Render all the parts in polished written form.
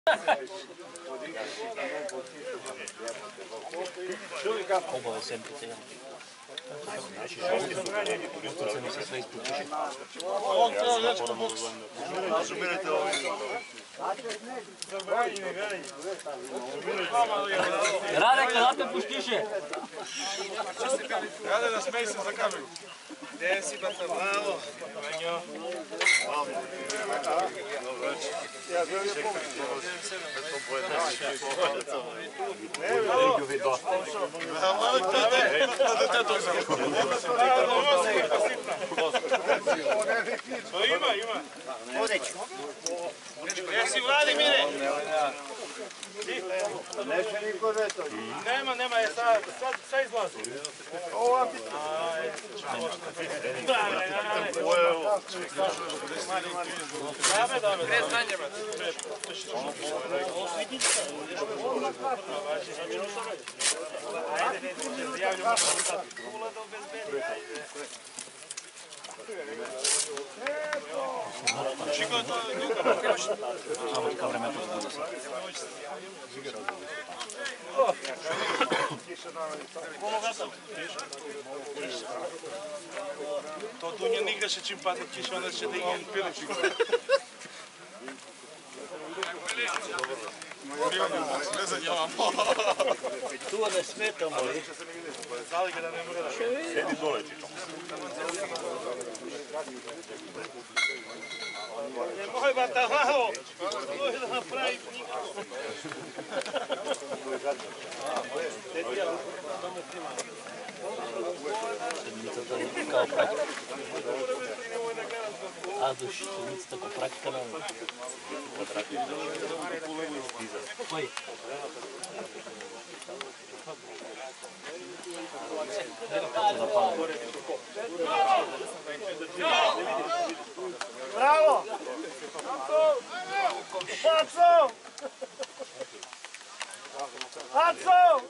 Obave sempice, jel? Jutro mi se sve ispučiše. Rade, kada te puštiše? Rade da smej se za kameru. Gdje si, bata, bravo. Vanjo. Ima. Jesi Vladimire? Neće niko veto. Nema, je sad izlazi. Ovo biti. Samo така времето сбуда се. То Дуня не играше чим падне киша, onda će da igram piličik. Tu ne smetamo li? Zali ga da ne mora da... Sedi dole, Čito. Nemoj bata, lavo! Nemoj da napravi nikako. Седмицата е такава практика. Аз до седмицата по практика на... Кой? Браво! Пацо! Пацо!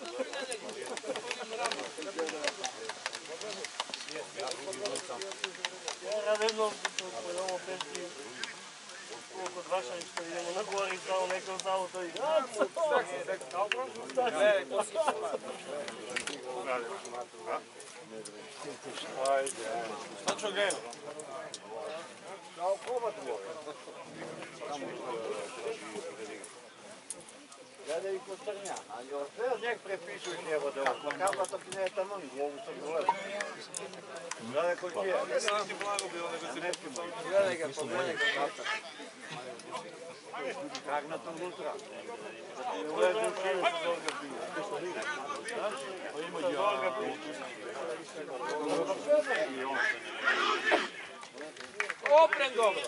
Радевно, много пешки. Колко дваша ще видим нагоре и стало нека от залото и... Значо гледам. Гледай и костърня. Али от нек преписуй него да плакавата ти не е тамън, главу съм голем. Гледай кой ти е. Гледай ga, погледай какавата. Крагната внутра. Не влезем в шею, с зорга бие. Има зорга бие. Опрен dobro.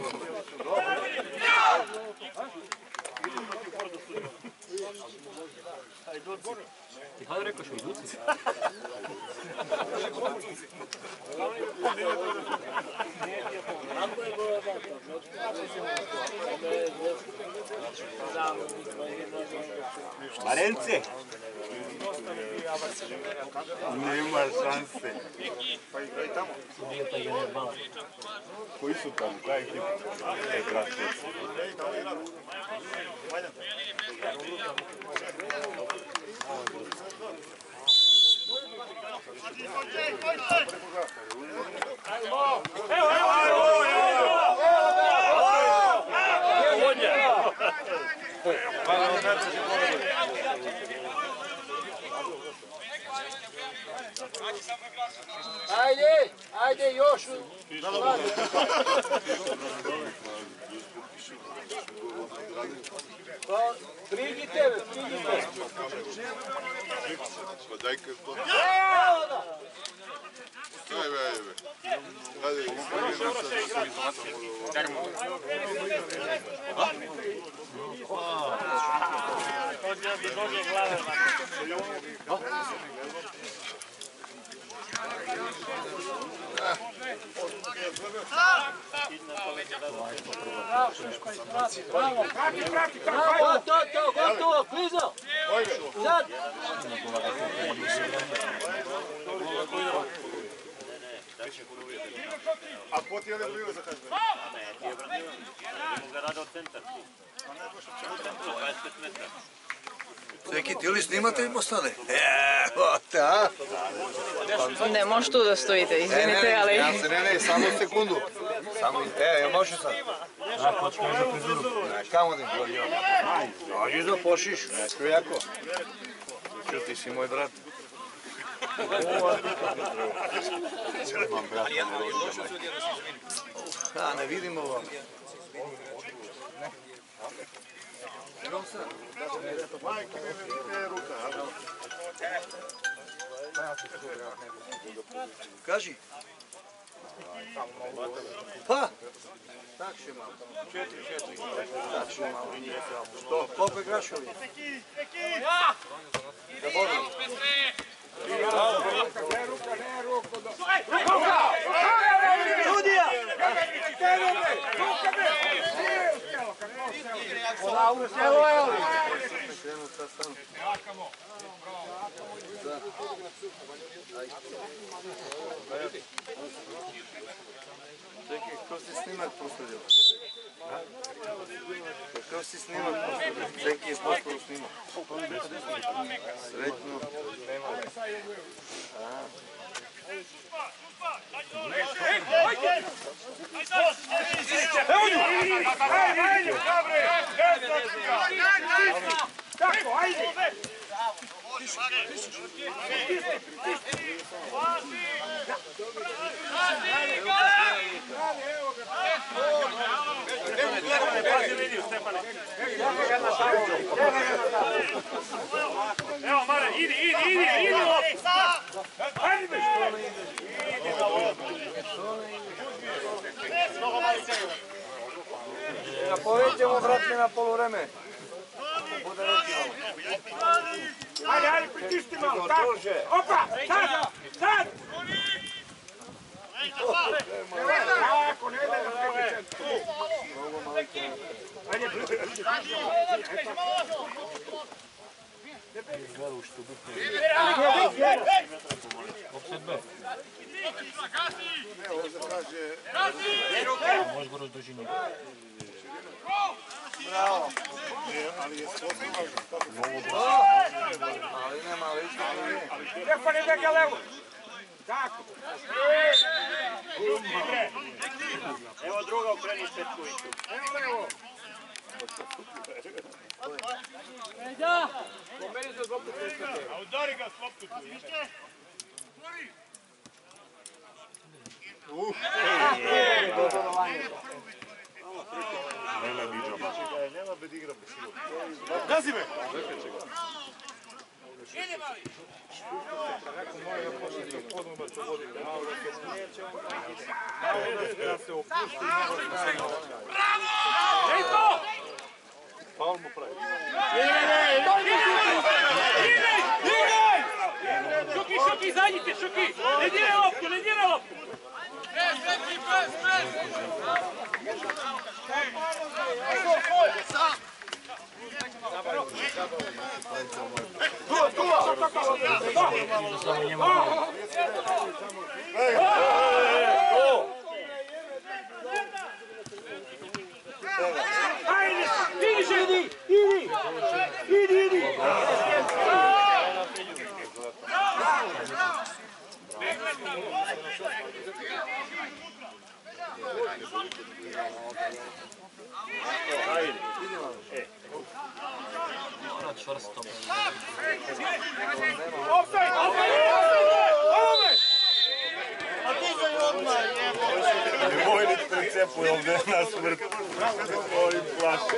Ти хай да рекаш от Луци? Marence! Nema šanse. Судията и Генербан. Кои su tamo? Koja je ekipa? Krasno. Ajde još. Priđi tebe. Pa daj kad to... Ajde. Bravo, gotovo, klizao. Sad. A ko ti je ne blivo za kažbe? Ne ga rade od centar. Neki, ti li snimate ili postane? Evo te, a? Ne, može tu da stojite, izvinite, ali... Ne, samo sekundu. Jel može sad? Da, počne za prizuru. Kamo da im govorio? Dođi da pošiš, nešto jako. Ču, ti si moj brat. A, ne vidimo vam. Kaži. Pa! Tak še malo. 4. Tak še malo. Što? Koliko je grašovi? Da bodu. Sudija! Evo, evo! Čekaj, ko si snimak postavio? Ko si snimak postavio? Čekaj, je postavio snimak. Srećno. Tako, ajde! Evo, Mare, idi loptu! Ajde me što ne ide! Idi na loptu! Napovećemo, brate, na polovreme. Ajde, pritisni malo, tako! Opa, sad! Tako, ne da ga Možeš go razdrži njega. Bravo. Ali je sposobno. Ali nema, ali isto nije. Ne pa ne da ga levo! Tako! Evo druga okreni Petkoviću. Evo levo! Po meni za dvoput preskate. A udari ga s loptu tu. Nema bed igra bez silu. Gazi me! Idi mali! Bravo! Faul mu pravi. Šuki, izađite, Šuki! Ne diraj loptu, ne diraj loptu! Ajde, idi! Mora čvrsto. Offside! A ti ga je odmah, jebo! Nemoj ni precepuj ovdje na smrt. Ovim plaše.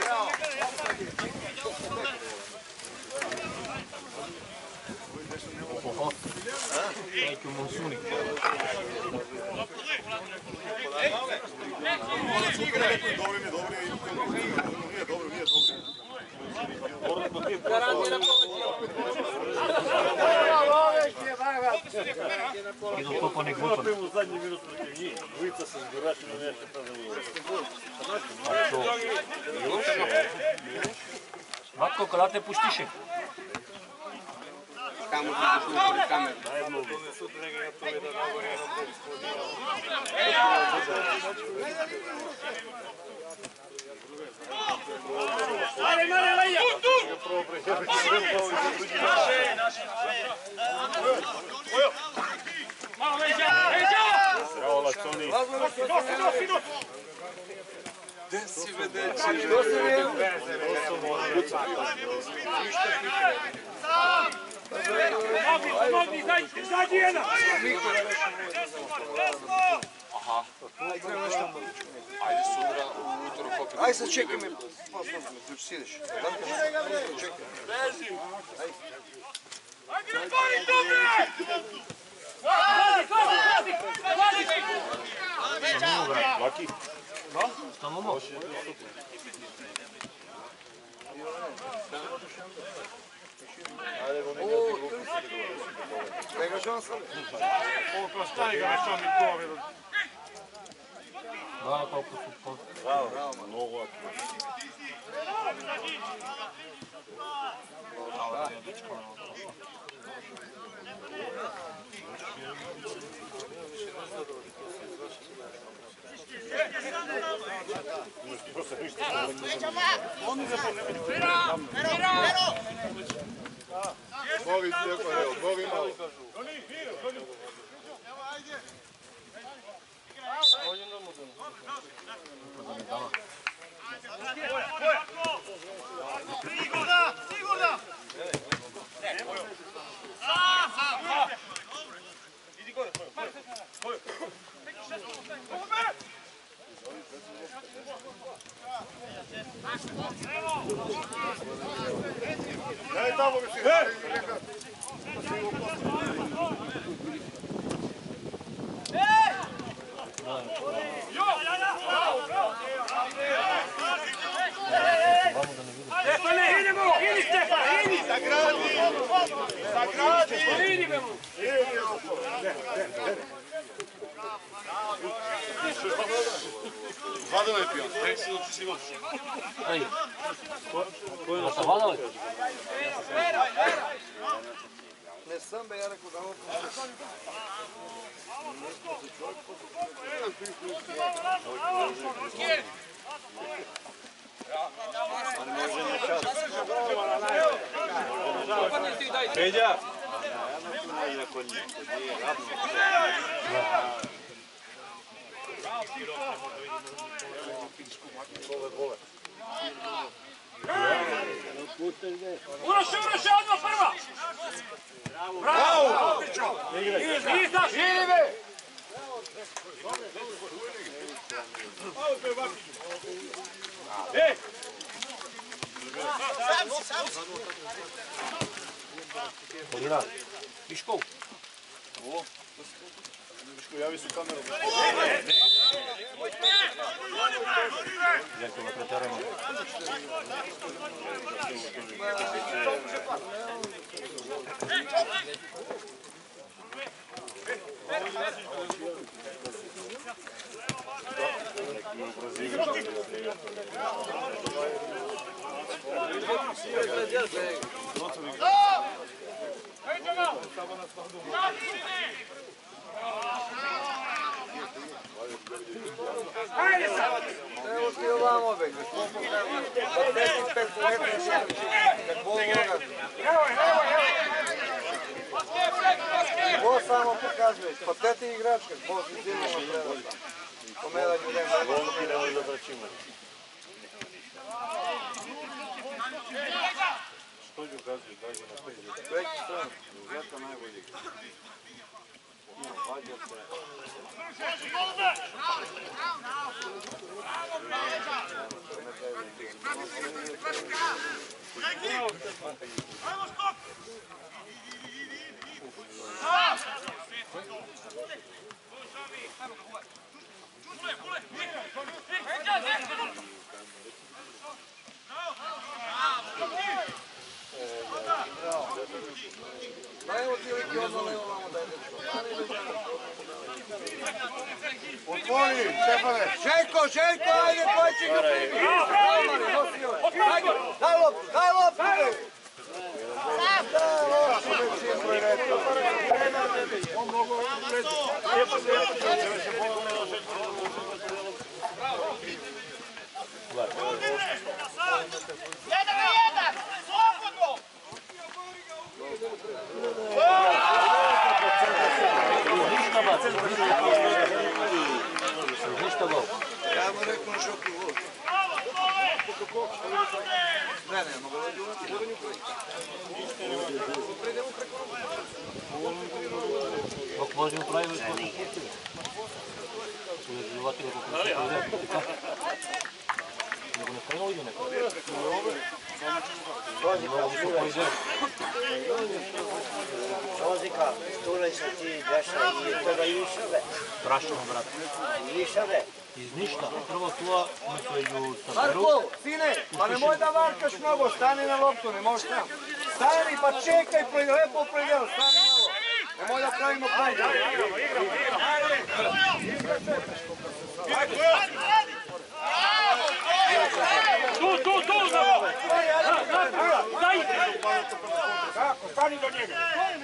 Oho. Neki u monsunik. Dobro mi je, dobro je. Nije dobro. Idu to po nek glupan. U zadnji minut protiv njih. Dvojica se zgoračila nešto tada u Matko, kada te puštiše? Kamo ti pušno pred kameru. Bravo, Laconi. Gde si vedeći? Zadnji jedan! Ajde sutra u utorak opet. Ajde sad čekaj me. Tu ću sideš. Čekaj. Laki. Samo moć. Svega šansa. Da, колко супер. Bravo, mnogo laki. Novi Stjepan, novi malo. Daj tamo više. Stefane, idemo! Idi Stefane, idi! Sagradi! Sagradi! Idi me mu! Hladano je pion. Ej, a sa vadali? Ne sam be ja rekao da ovo... Peđa! Uroše, odmah prva! Bravo! Izdaš! Idi me! Pogleda. Viškov. Viško, javi se kameru. Дякую, на протеремо. Evo ti ovamo bek, da smo pokazali. 55 metri šelići, kad bol noga. Bol samo pokazuje, pateti igrač, kad bol si zimno na prerasta. Pomedanju nema. Golki nemoj da tračimo. Što ću ukazuje, daži na peđu. Treći stranu, Zlata najbolji. Vađa se. Ma evo ti uvijek ono levo vamo daj dečko. Otvori, Stefane. Željko, ajde, koji će ga primi. Romane, nosi još. Ajde, daj loptu. Daj loptu. Ne, mogu da uranju prvi. Kako može upraviti što ti pustili? Tu je životinje kako se pojede. Nego ne krenuo ili neko? Čozika, stule se ti deša i toga išave. Prašno, brate. Išave. Iz ništa. Prvo tuva među saberu. Marko, sine, pa nemoj da varkaš mnogo, stani na loptu, ne možeš tam. Stani pa čekaj, lepo predjel, stani malo. Nemoj da pravimo pravdu. Tu, daj! Kako, stani do njega.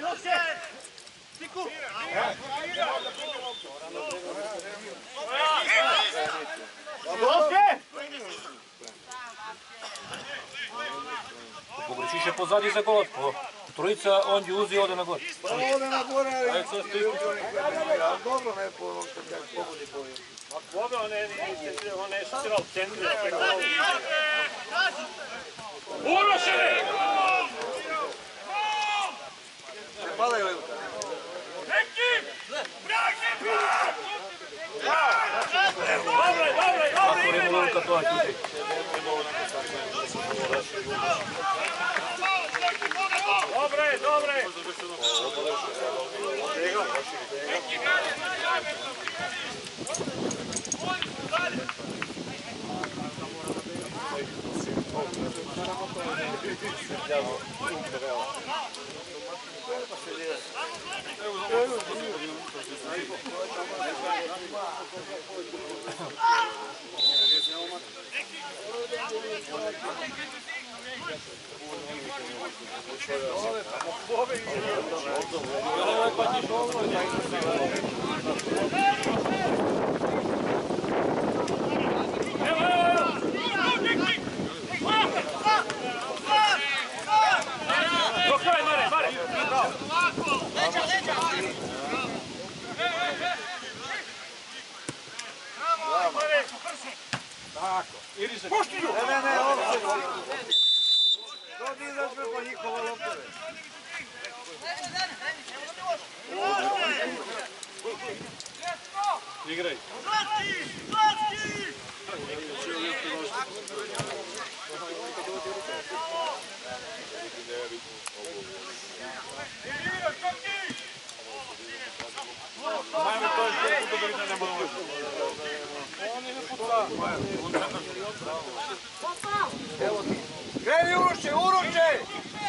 Pogrešiše pozadnji za gol. Trojica, on je uzi i ode na gol. Pa ode na gore, ali dobro ne pogodi boju. Koga on je štirao centru. Urošene! Ne padaju li? Ako Rimo Lulka to akite. Dobre! Ne, ovdje. Dodi izađme po njihova loptove. Igraj. Ajme to je što da vidim nema noći. On je puta. Kreni Uroče!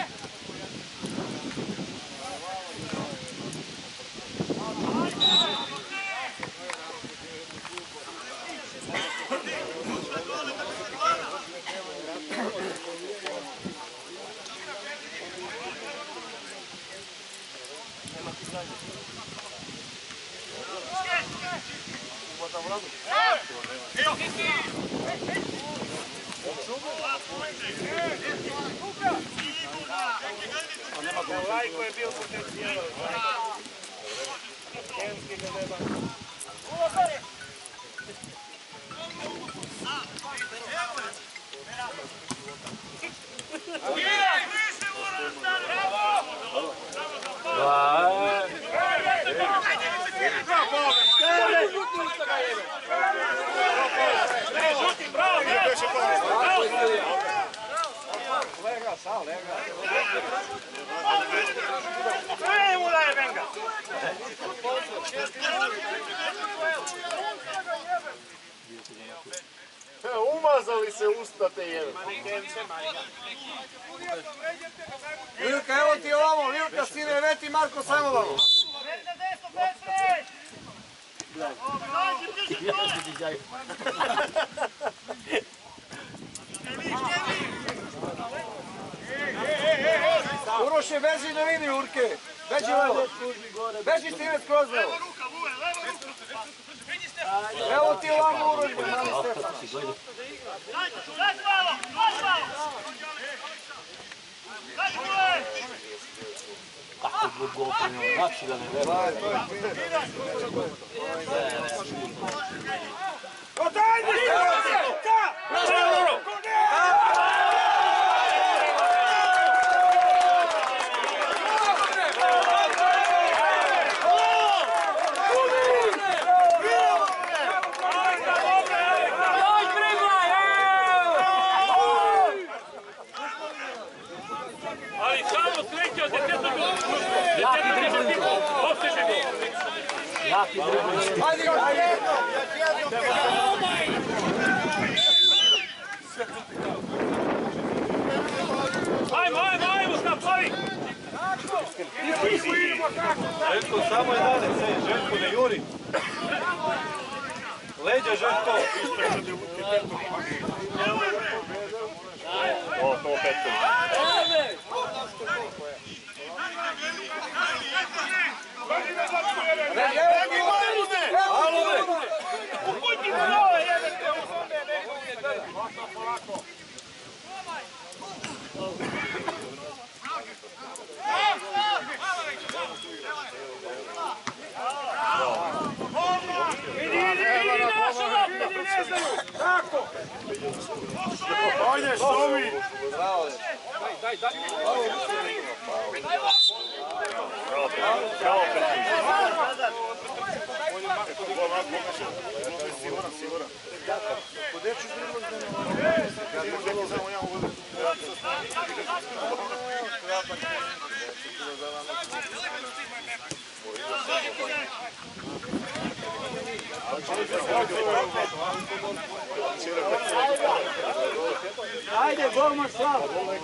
Lajko je bio potencijal. Kenski ga nema. Umazali se usta te jedan. Lilka, evo ti ovamo, Lilka, sine, veti Marko samo vamo. Uroše, beži da vidi Urke. Beži levo. Beži Stine skroz levo. Evo ti ovamo Uroše, mali Stefan. Kako zbog gol primio, znači da ne verujem. Jaki drugý. Ajde, još jednom. Ajmo, stav, plavi! Željko, samo 11, Željko, ne juri. Leđa, Željko. To petko. Ajde, šovi! Сигурен. Куди ću Ajde, golman Slav!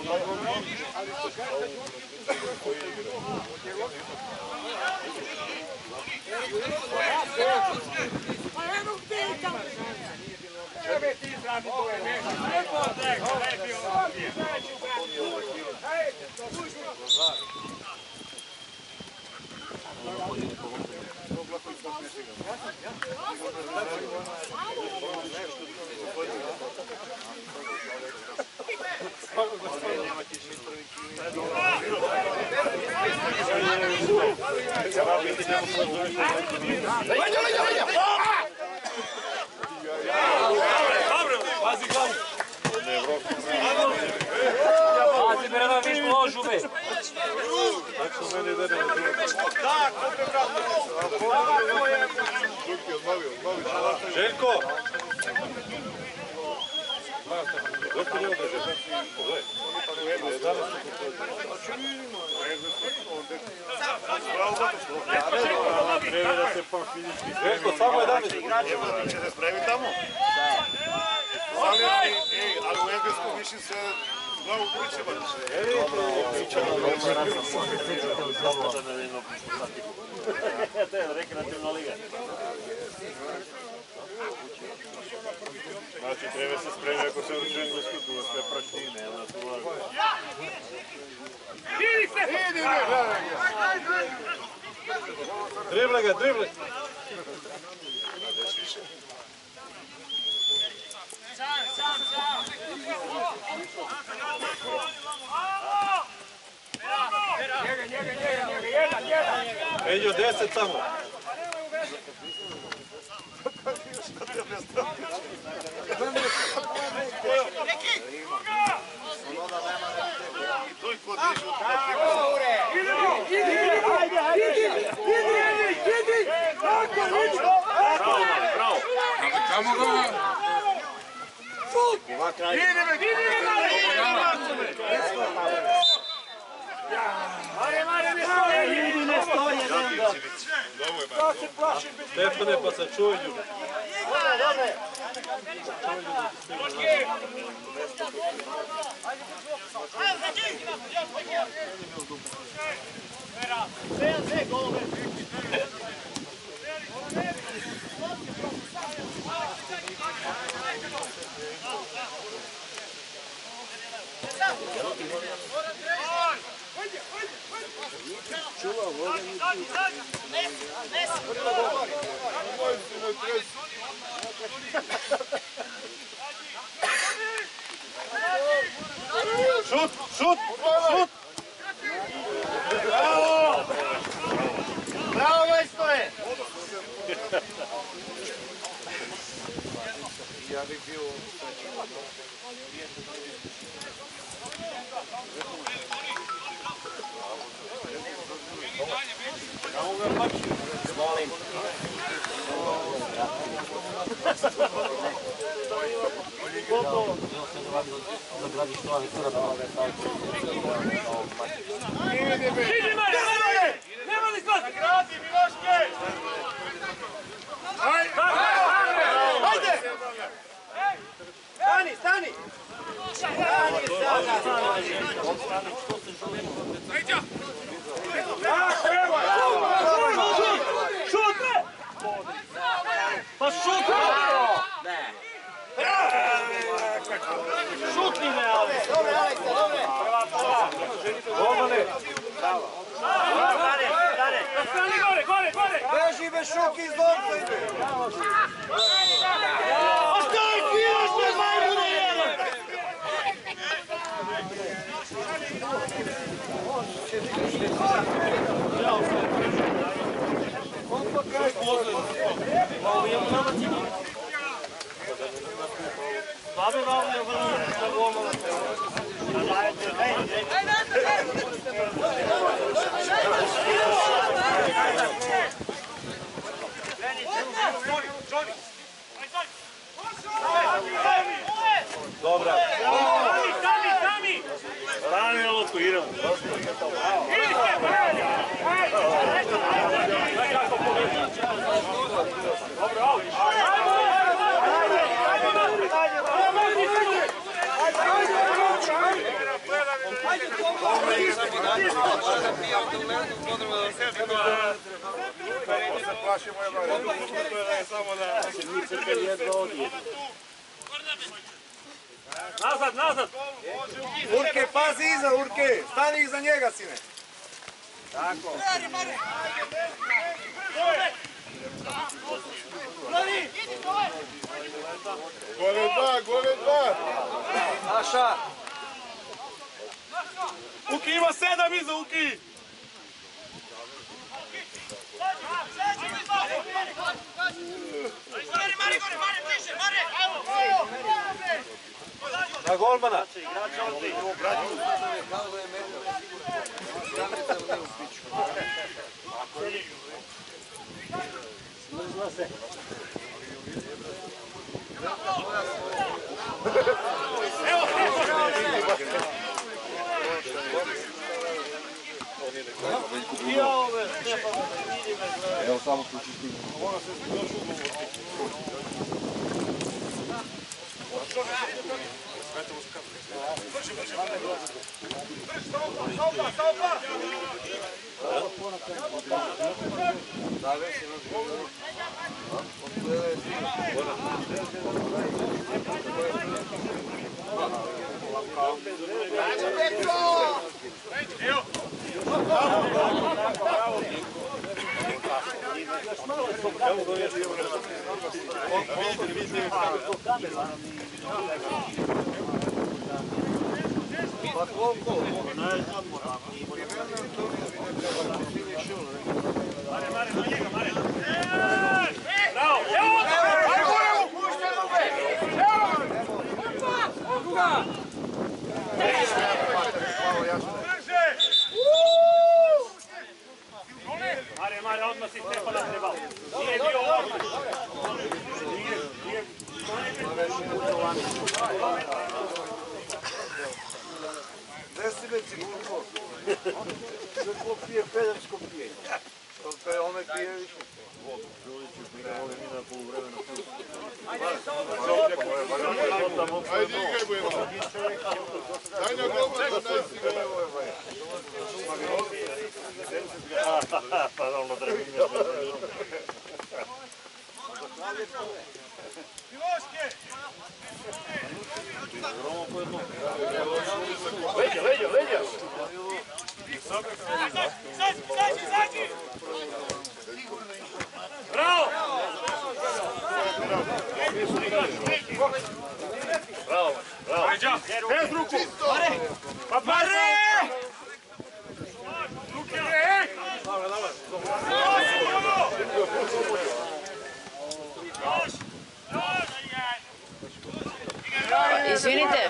Pazi glavu. Pazi, Brena, viš ložu, be. Željko! Željko, samo 11. Će se spremi tamo? Ali u engleskom više se glavu priče To je rekreativna liga. Znači, treba se spremi ako se uči englesku, tu sve praštine, onda tu lagu. Idi, Drible ga, drible! Među 10 samo. Stefane, pa se čuj ljubi. Šut, šut, šut! Bravo! Bravo, majstore! Ja bih bio... Molim. Zagradiš to, ali sada da Idi, Mare! Nema li sad? Gradi, Miloške! Pa šutni! Šutni me, Alex! Dobre, Aleksa, dobre! Golmane! Gore! Beži bez šuki iz lopta ide! A šta je kiraš me majmune jedan? Ovo je nama cini. Babe vam je vrlo za golmana. Dobra. Sami! Rani na loptu, idemo. Nazad! Urke, pazi iza, Urke! Stani iza njega, sine! Tako. Gore dva! Naša! Uki ima 7 iza, Uki! Na golmana! Evo samo kući ti. Pa koliko? Mare, odmah si Stefana trebao. Nije bio odmah. Gde si već glupo? Glupo pije, pedersko pije. To je ome pije više. Ajde, igaj bujemo. Daj na golmana, daj si ga. Pa ravno treba mi Leđa! Bravo! Bez ruku! Pa Mare! Izvinite.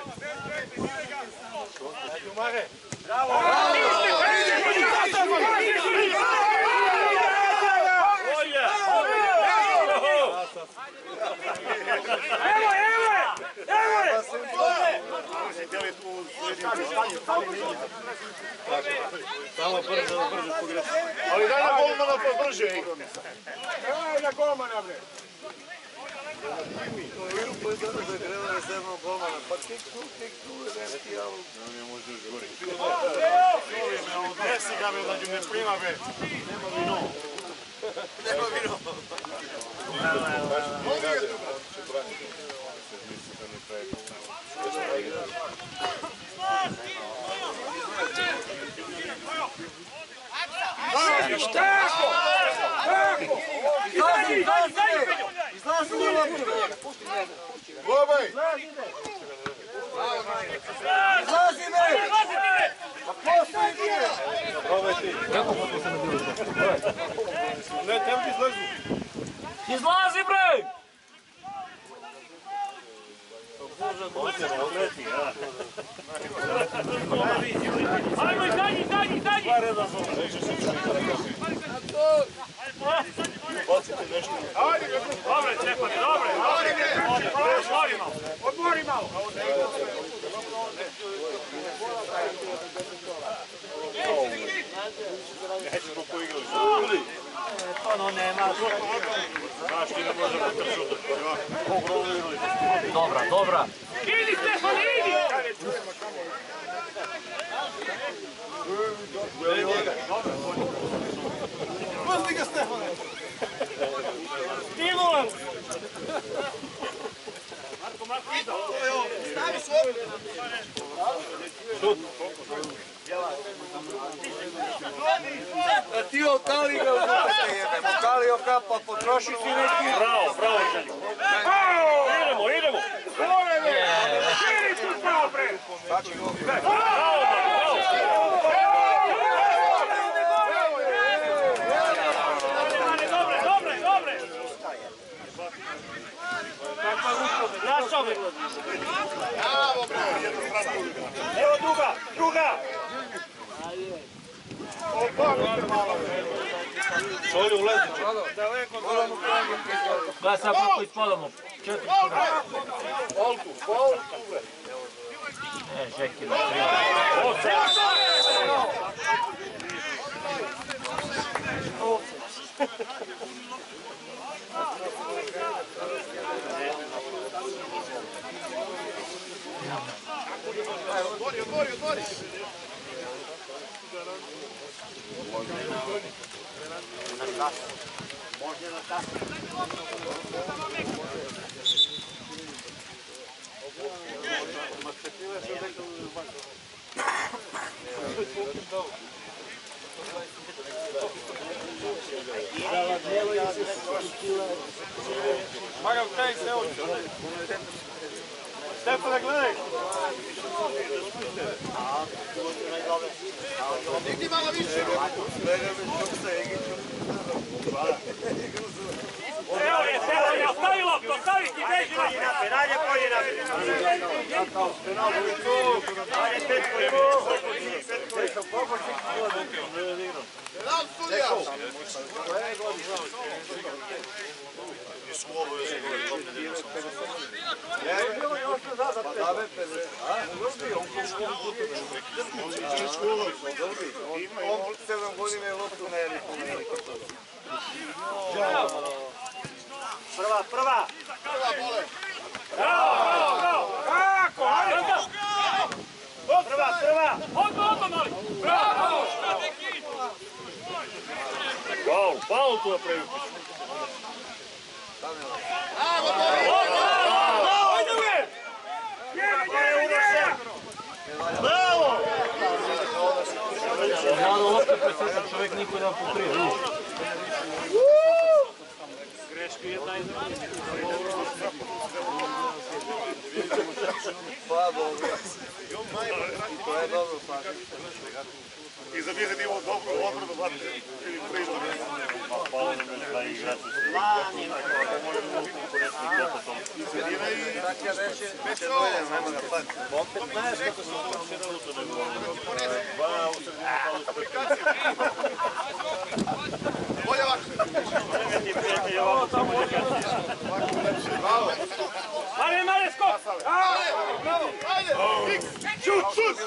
Samo brzo pogrešiti. Ali daj na golmana pa brže. Evo na golmana, bre. Zagrevali se jednog golmana, pa kik tu, neki alu. Ne može još gori. Desi ga me, znači ne prima me. Nema vino. Nema vino. Tako! Izlazi na loptu! Globaj! Izlazi me! Pa ko stoji nije? Ne, tem ti izlazu. Izlazi, bre! Ajmo, izađi! Dobre, Stefane, dobre! Odmori malo! Nećemo poigrali. Ono nema. Znaš ti ne možemo tršuti. Dobra. Idi, Stefane, idi! Pusti ga, Stefane! Stimulan! Stavi svoj! A ti okali ga u kuće jebem, okali okapa, potroši ti neki... Bravo, idemo! Gore me! Širi tu pravo, bre! Dobre! Naš čovjek! Bravo, bre! Evo druga! Šolju ulezi. Da sad kako ispadamo. 4. Faul. Žekina, Odmori. Magav, kaj se oči? Stefane, gledaj! Digni malo više! Evo je, ostavi loptu, ostavi ti, beži napred! Dalje polje napred! On 7 godina je loptu na jednu. Prva! Bravo! Kako? Prva! Odmah, mali! Bravo! Faul tu napravio. Bravo! Malo lopte presjeća, čovjek niko da pokrije, vidiš. Greška jedna i druga. Pa dobro. To je dobro, pa. I za mjese imamo dobro odbranu, brate. Ili priznam. Hvala nam je da igrati u sve. Tak ja reče, će dođem, nema ga pati. Opet znaš kako se uopće da Dva u sredinu palu aplikacije. Bolje ovako. Bravo. Mare, skok! Bravo, ajde! Šut!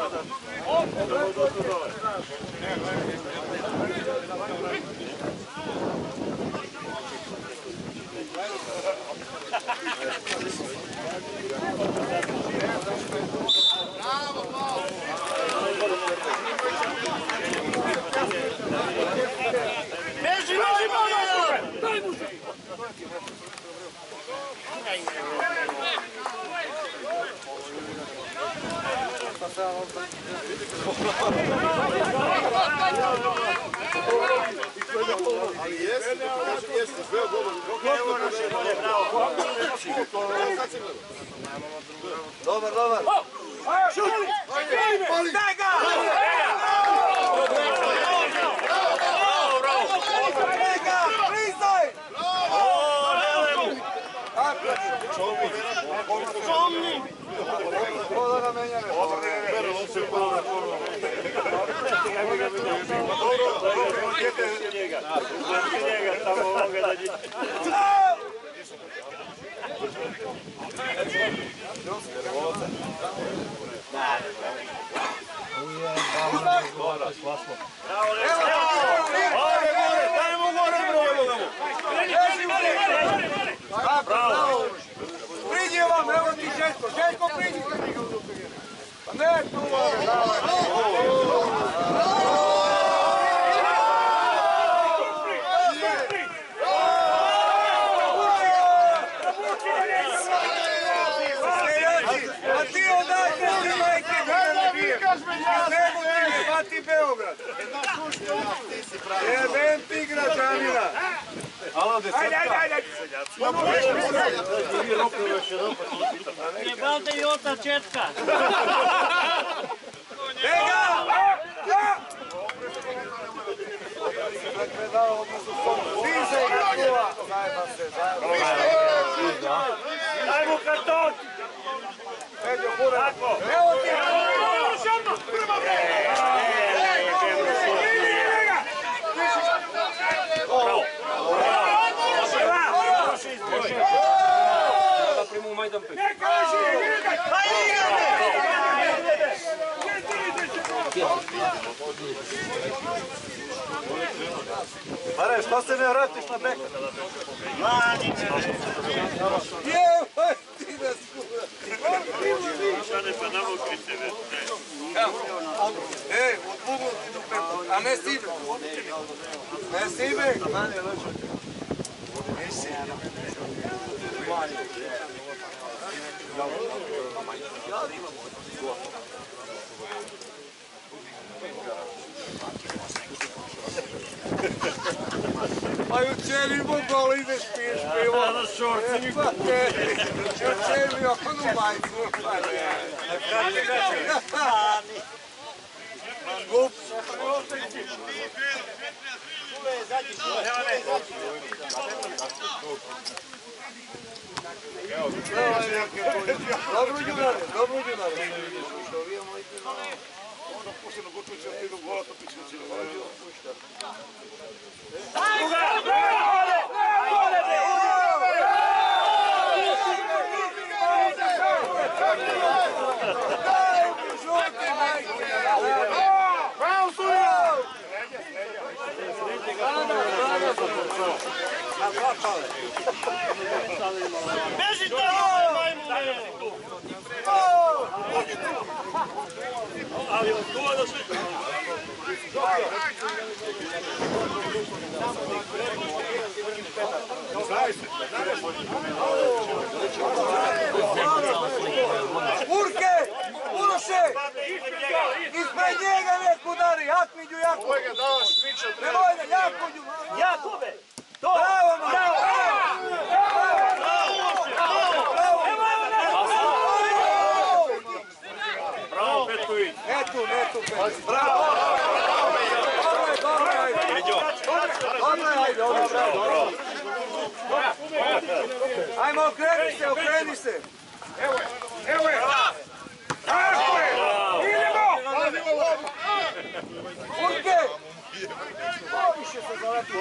Dobar, dobar. Daj ga! Priznaj! Čomni! Ovo da ga menjame. Priđi vam, evo ti Željko, Željko priđi! Pa ne, tu a ti odakle ti majke ne biješ? Nego ti je, pa ti Beograd. Jebem ti građanina. Alo, desetka. Jebate i otac četka! Ega! Stiže ga kuva. Zajba se, zajba. Daj mu karton! Evo ti! Pare, što se ne vratiš na beka? Jebaj ti da skura! Ej, od Bugu ti do peta, a ne Sibek. Ne Sibek! Pa jučer imao gol, ideš piješ pivo. Na šorci mi Jučer mi onu majku. Glup. Dobro đunare, dobro đunare. Onda posljedno Gotovića jednog gola, to piće će. Bežite majmune! Ali od kuva do sve. Urke! Uroše! Ispred njega nek udari! Jakmiđu, Jakmiđu! Ovo ga dao Šmića. Nemoj da, Jakmiđu! Jakobe! Bravo, Marko! Bravo, Petković! Netu, Petković! Bravo! Dobro, ajde! Ajmo, okreni se! Evo je! Tako je! Idemo! Urke! Više se zaleti.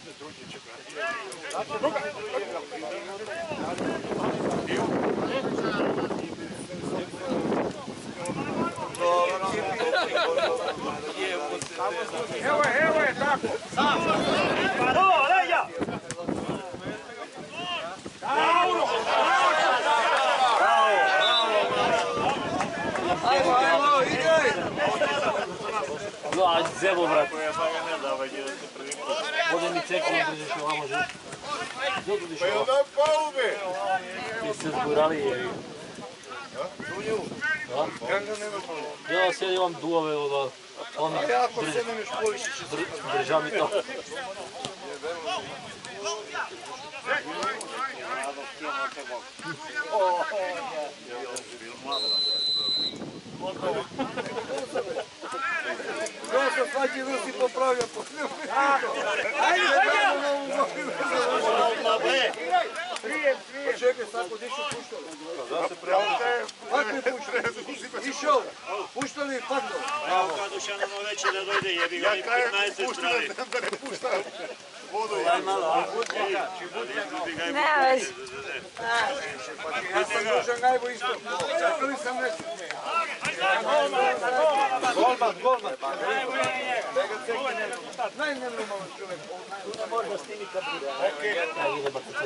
Evo je, tako. Ajmo, igraj! No, ajde zebo, brat. Ovdje mi ceklo, držiš ovamo živ. Pa je onda palube! Ti se zgurali je. Ja sad imam duove od... Ako se ne špolišić. Drža mi to. Kao sam svaki Rusi popravlja po sve. Ajde, dajmo novu godinu. Pa čekaj, sad kod išao puštali. Da se prijavljaju. Kako je puštali? Išao, puštali i padlo. Evo kad Dušanano reći da dojde, jebi ga i 15 strani. Da ne pušta vodu. Ne, već. Ja sam dužan najbo isto. Čekali sam nešto. Golman. Najnenormalan čovjek. Možda s timi kad bude. Ja ide bacati.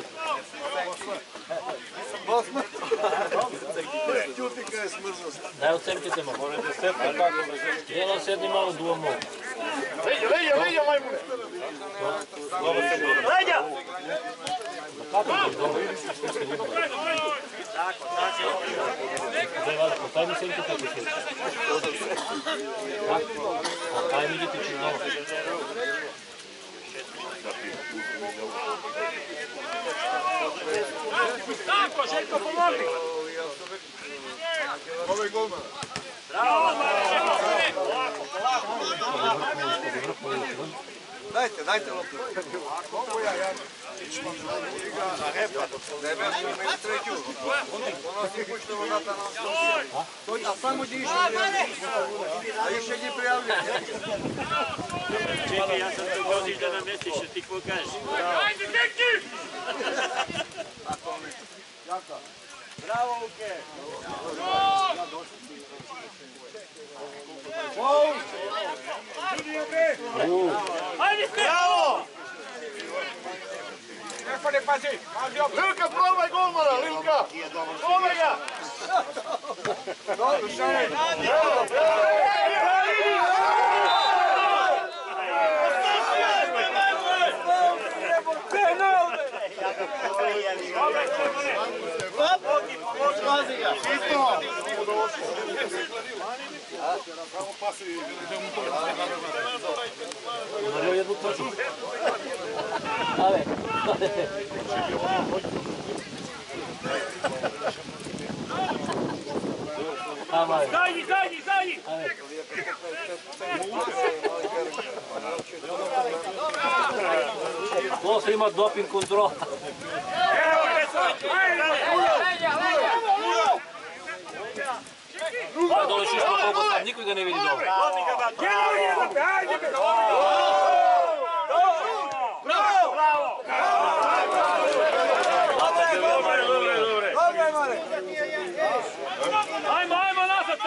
Bosman. Čuti kada je smrznost. Daj ocemkite malo. Jedno sedni malo duomo. Leđa, majmune. Leđa! Taj mi semke tako se. Taj mi idete čim malo. Tako, Željko, pomogi! Ovo je golman. Dajte loptu. Da je meni treću. Ono si puštamo vrata na ostavu. A samo gdje išao prijavljaju. A išao gdje prijavljaju. Čekaj, ja sam te voziš da namestiš, što ti pokažeš. Ajde, deki! Bravo, Uke! Ajde, bravo! Lilka, probaj golmana, Lilka! Probaj ga! Dobro, šalaj. Samo pasi, idemo to. Udario jednu trču. Ale. Amaj. Zadnji! To se ima doping kontrola. A dole šišno koliko sam, niko ga ne vidi dobro. Ajmo, nazad!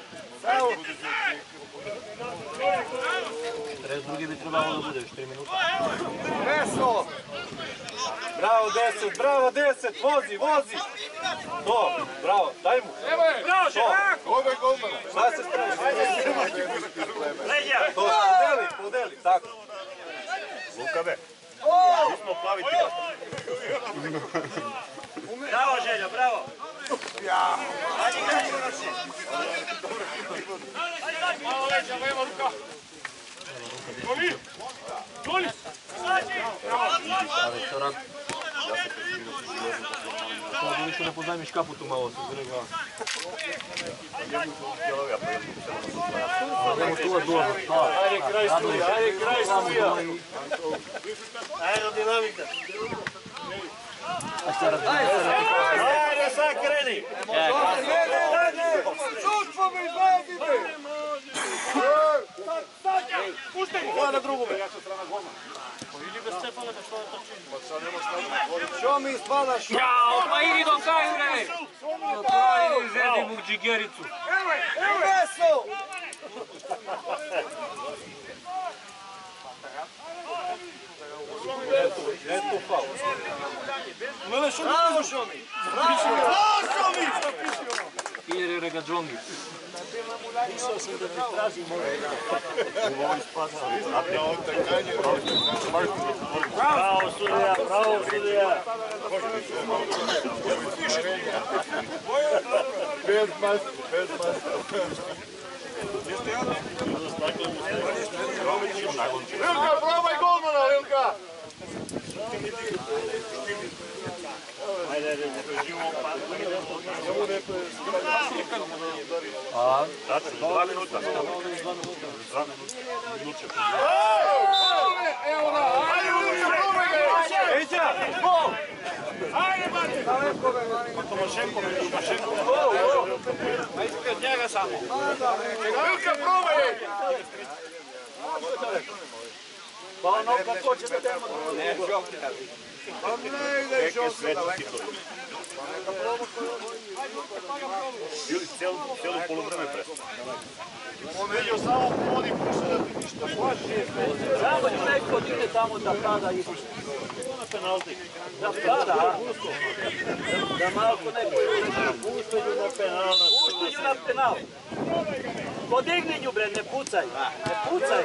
42 bi trebalo da bude, još 3 minuta. Vesno! Bravo 10, vozi! To, bravo, daj mu! Bravo, Željko! Ovo je golmana. Šta se spraviš? Leđa! To, podeli, tako. Luka be. Mi smo plaviti. Bravo, Želja, bravo! Ajde, igrači, nosi! Malo leđa, leva ruka. Goli! Ali to rad. Sada više ne poznajmiš kaputu malo, se zre glava. Ajmo tu duo. Ajde kraj studija. Aerodinamika! Ajde sad kreni. Šut po mi, izvajati me! Ovo na drugu. Vidi bez Stefana da što je to čini. Što mi spadaš? Jao, pa idi do kraju, bre! Do kraju žedi mu džigericu. Veso! Eto faul. Bravo, Šomi! Ili rega džongi. Mislio sam da ne tražim ove. Ovo ispada. Bravo sudija, bravo sudija. Bez maske, bez maske. Vilka, probaj golmana, Vilka! Dva minuta. Evo na, ajde Vilka, probaj ga! Eđa, gol! Ajde, Mati! Ma ispred njega samo. Vilka, probaj ga! Pa ono kako će da demo drugo. Ne, žokti da vidi. Pa ne ide žokta daleko. Ili cijelu polovreme presta. On vidio samo podi puša da ti ništa plaši. Samo neko ide tamo da pada i Na penalti. da pada. Da malko neko Puštenju na penal. puštenju na penal. Podigni nju bre, ne pucaj. Ne pucaj.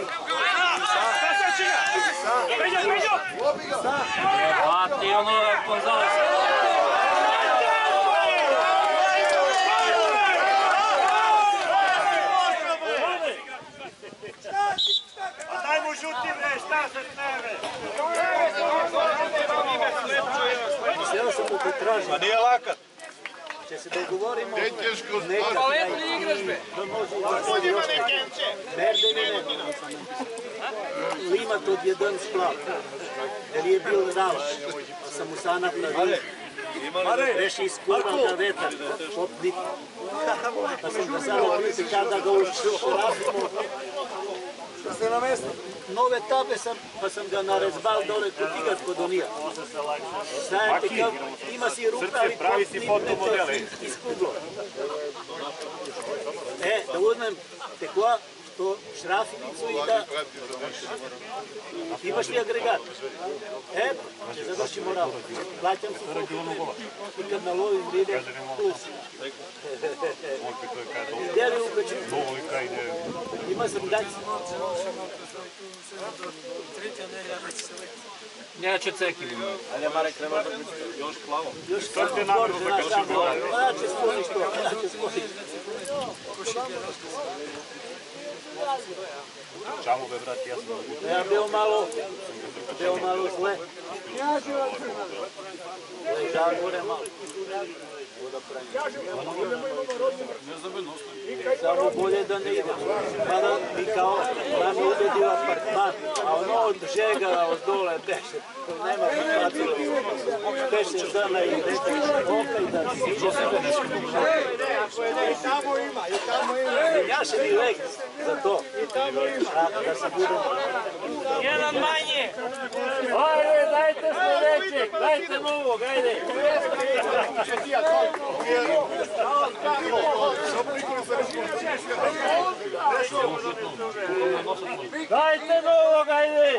A ti ono Gonzales. Daj mu žuti bre, šta se smeve? Sjeo sam da te tražim. Pa nije lakat. Će se dogovorimo. Ne teško Nekad spati. li igraš be? Merdevine. Limat od jedan splav. Jer je bil ravš. Pa sam mu sana pravil. Reši iskurval ga vetar. Popnit. Pa sam ga samo piti kada ga ušrafimo. Ste na mjestu? Nove tabe sam, pa sam ga narezbal dole kod tigat kod onija. Znate, kao ima si rukavi popnite iz kuglo. Da uzmem tekla, to šrafinicu i da... Imaš li agregat? Završimo ravo. Plaćam se koliko. I kad nalovim ride, plus. Gdje li upeću? Ima sam daći. Neće ceki. Ali Marek treba da još plavo. Još samo Borže naš tamo. Ja će sponiš to, ja će sponiš. Čamo be, brat, ja sam... Ja bio malo zle. Žagore malo. Samo bolje da ne idem. Mada mi kao nam je ubedio apartman, a ono od žegala, od dole beše. Nema prihvatilo. Beše dana i rekao, opet da siđe sve. I tamo ima, i tamo ima. Jašeni lek za to. Da se budem... Jedan manje. Ajde, dajte sljedećeg. Dajte novog, ajde. Dajte novog, ajde.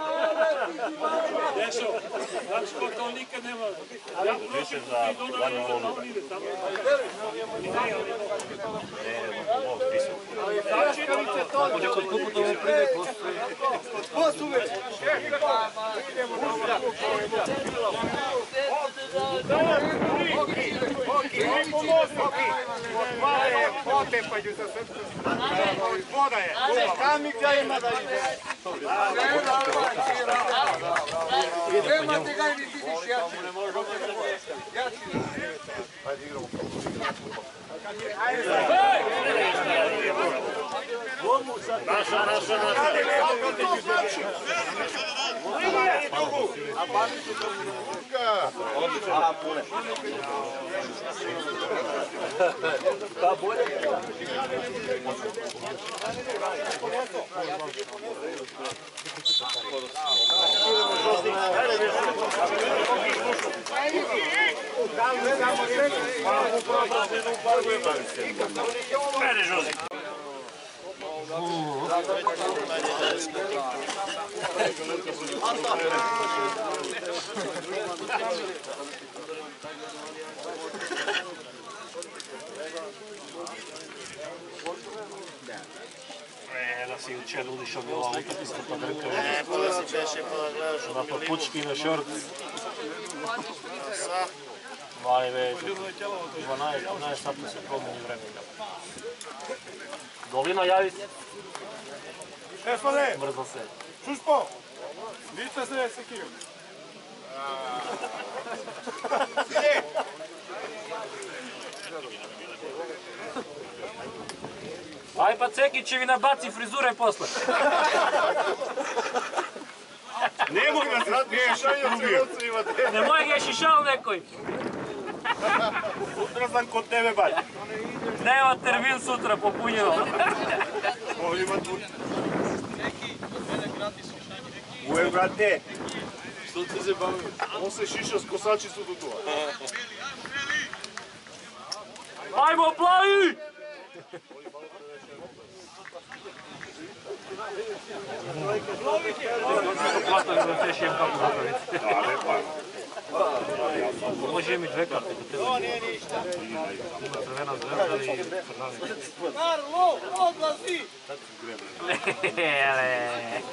Dešo, znači ko to nikad nema. Više za vanju lonu. Kod kupu to pride postoji. Posuve! Potepaju sa srcem. Voda je. Kamika ima da ide. Idemo ti ga i vidiš jači. Jači. Ajde igramo. Naša. Pa bolje. Ajde, Žozi. Da si učer udiš ova utakmica pa drka. Pola si češe, pola gledaš u Na papučki na šort. Sa? Vani već. 12 sati se promeni vremena. Dolina javi se. Stefane, Mrzo se. čuš po? Vidite se sekiju. Aj pa Cekićevi nabaci frizure posle. Ne mogu ga sad miješati. Nemoj ga šišao nekoj. Sutra sam kod tebe, bać. Nema termin sutra popunjeno. Ovdje ima tu. Uje, brate. Što ti se bavio? On se šiša s kosači su do toga. Ajmo plavi! Platan da te šijem kako napraviti. Može mi dve karte. To nije ništa. Ima crvena zvezda i crvena. Karlo, odlazi! Hele!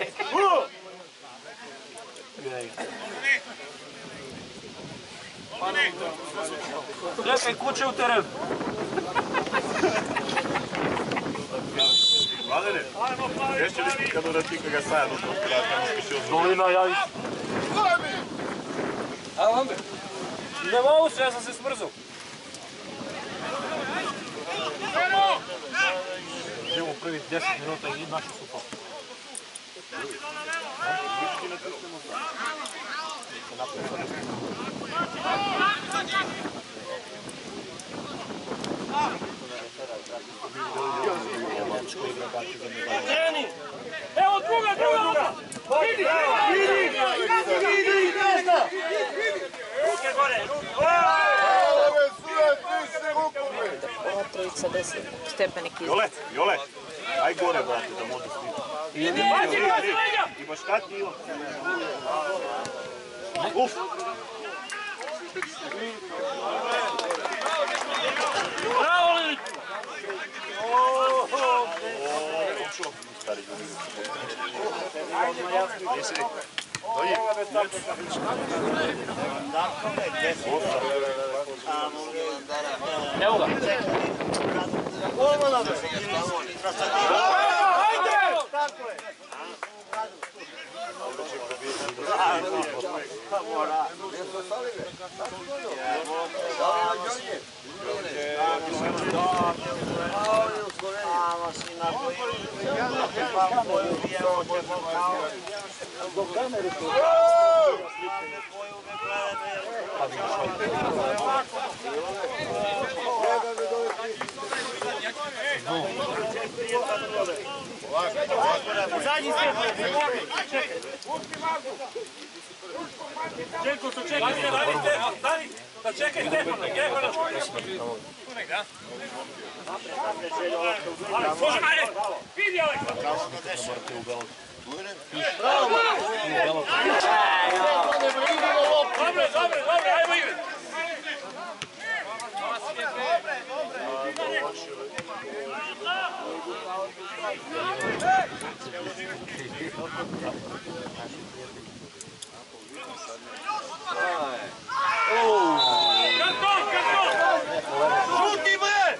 Čekaj kuće u teren. Vladene, ještě li kad urati ga saja do tog kratka? Dolina javi se. A onda? Ne mogu se, ja sam se smrzao. Idemo prvih 10 minuta i naši su to. Evo druga! Vidi! Ruke gore! Ova trojica 10 stepenik iznad. Jole, aj gore, brate, da može sniti. Imaš šta ti ima? Uf! Bravo, Lilić! Stari ljudi. Jesi li? Evo ga! Zadnji svijet, čekaj. Čeljko su čekaj, stani, da čekaj Stefana, Stefana. Unek, da? Može, ajde, vidi Aleksa. Dobre, ajmo Ive. Šuti bre!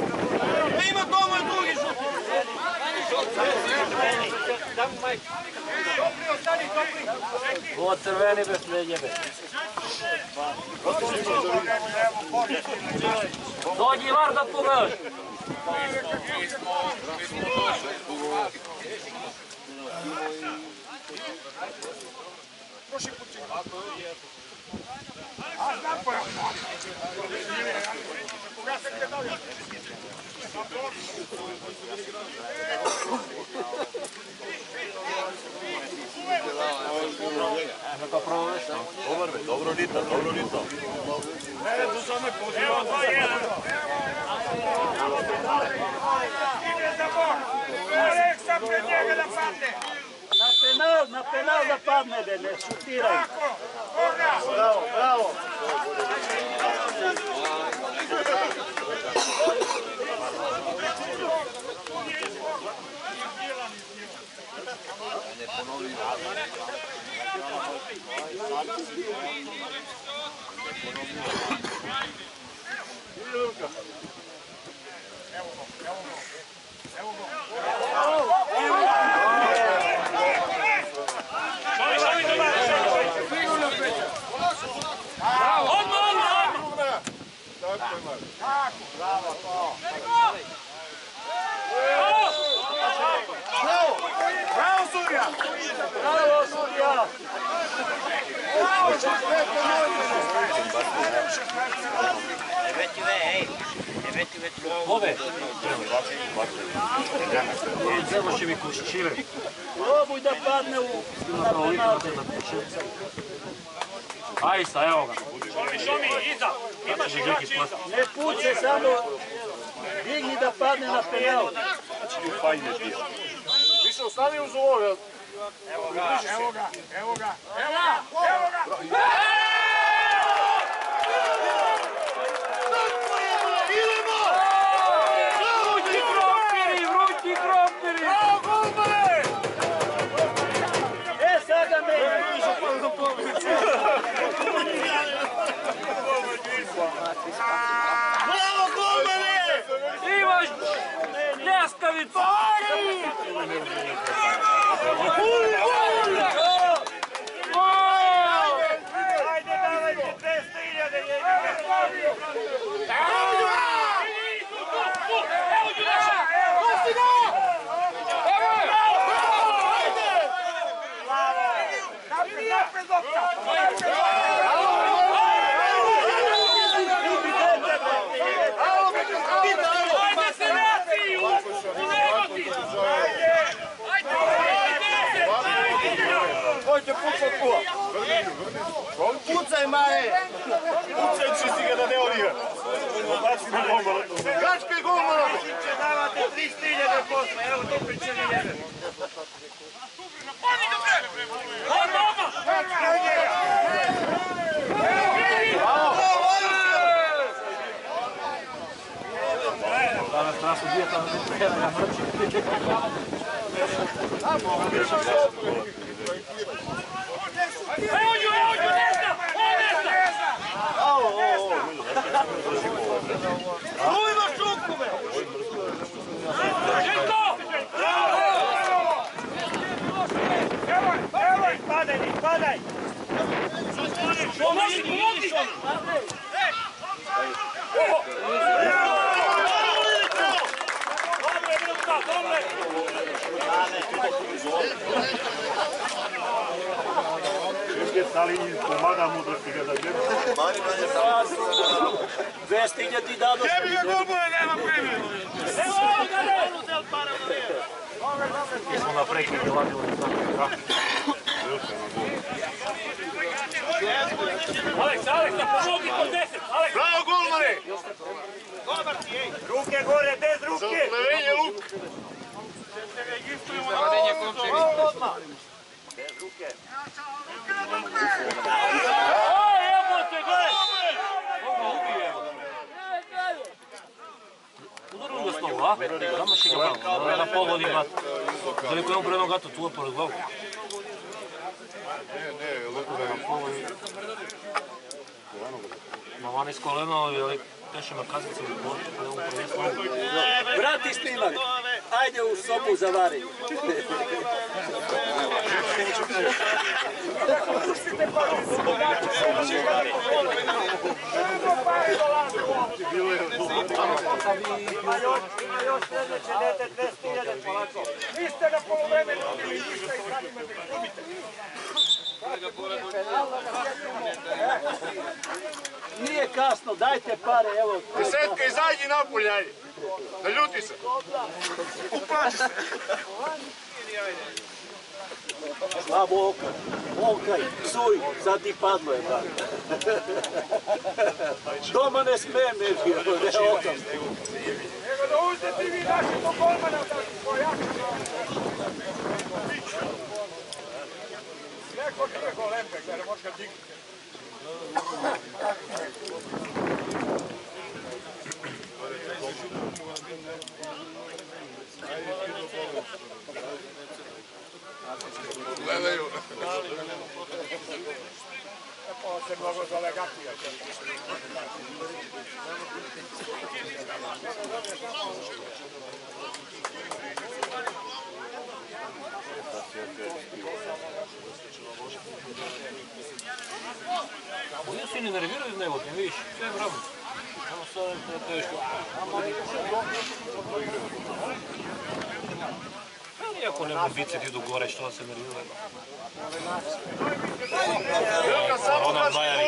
Ima to moj drugi šut! Ovo crveni bez srednjebe. Dođi var da pogledaš. Dobro Rita, dobro Rita. Evo 2-1. Ide za bok. Aleksa pred njega da padne. Na penal da padne, ne šutiraj. Bravo, bravo. Bravo, Surya! Bravo, sudija! Ove! Završi mi kušićive. Proboj da padne na penal. Ajsa, evo ga. Šomi, iza! Imaš igrači iza! Ne puće, samo digni da padne na penal. Više ostani uz ovo. Evo ga, evo ga, evo ga, evo ga! Vrući krompiri! Bravo, golmane! E, sada meni! Bravo, golmane! Imaš ljeskavicu! Ajde, davajte 200.000 njega! Napred, lopta! Ajde se vrati u Negotin! Hoće pucat kuva. Pucaj, Maje! Pucaj, čisti ga da ne odigra. Gačkaj golmana! Će davate 300.000 posle, evo to pričali jedan. Poni ga bre! Gačkaj njega! Danas trasu dijeta ne treba na mrči. Evo nju, desna! Ujma šuku me! Željko! Evo, padaj, padaj! Pomozi! Dobre! Čekaj, stali im pomaga mu da si ga da djeva. 200.000 ti dado. Jebi ga golmane, nema premije! Evo ga ne! Mi smo na prekid doladili. Aleks, pomogi po 10! Aleks! Bravo, golmane! Dobar ti, ej! Ruke gore, bez ruke! Zaplevenje luk! Udarom ga stovu, a? Zamaši ga malo, da pogodi ga. Zaliko je on predno gato, tu je pored glavu. Ne, lepo da nam pogodi. Mama ne skoleno, teše me kazice u portu, pa je on prvi slovu. Vrati snimak! ajde u sobu zavari. Ima još sljedeće dete 200.000 polako. Niste na polovremenu, niste i sami me primite. Nije kasno, dajte pare, evo. Desetka, izađi napolje, ajde. Ne ljuti se. Uplaši se. Slabo oko. Okaj, psuj, sad ti padlo je bar. Doma ne smijem, ne okam. Nego da uzeti vi naši do golmana, da pojaki. Neko nije golembe, gledaj, možeš ga dignuti. Gledaju. Ovo se mnogo zove Gatija. Oni se ne nerviraju nego, ne vidiš, sve je bravo. Samo sada je teško. Iako ne mogu bicati do gore, što se nerviraju. Ona Bajavi.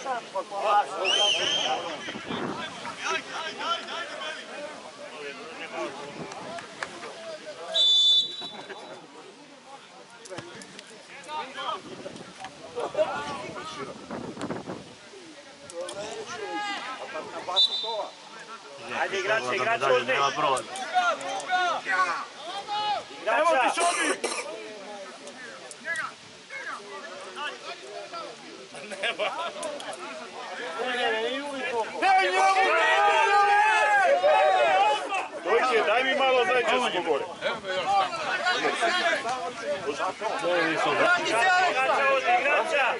Ajde igrače, uzmi. Nema problem. Evo ti šodi! Dođe, daj mi malo zajčesko gore. Igrača!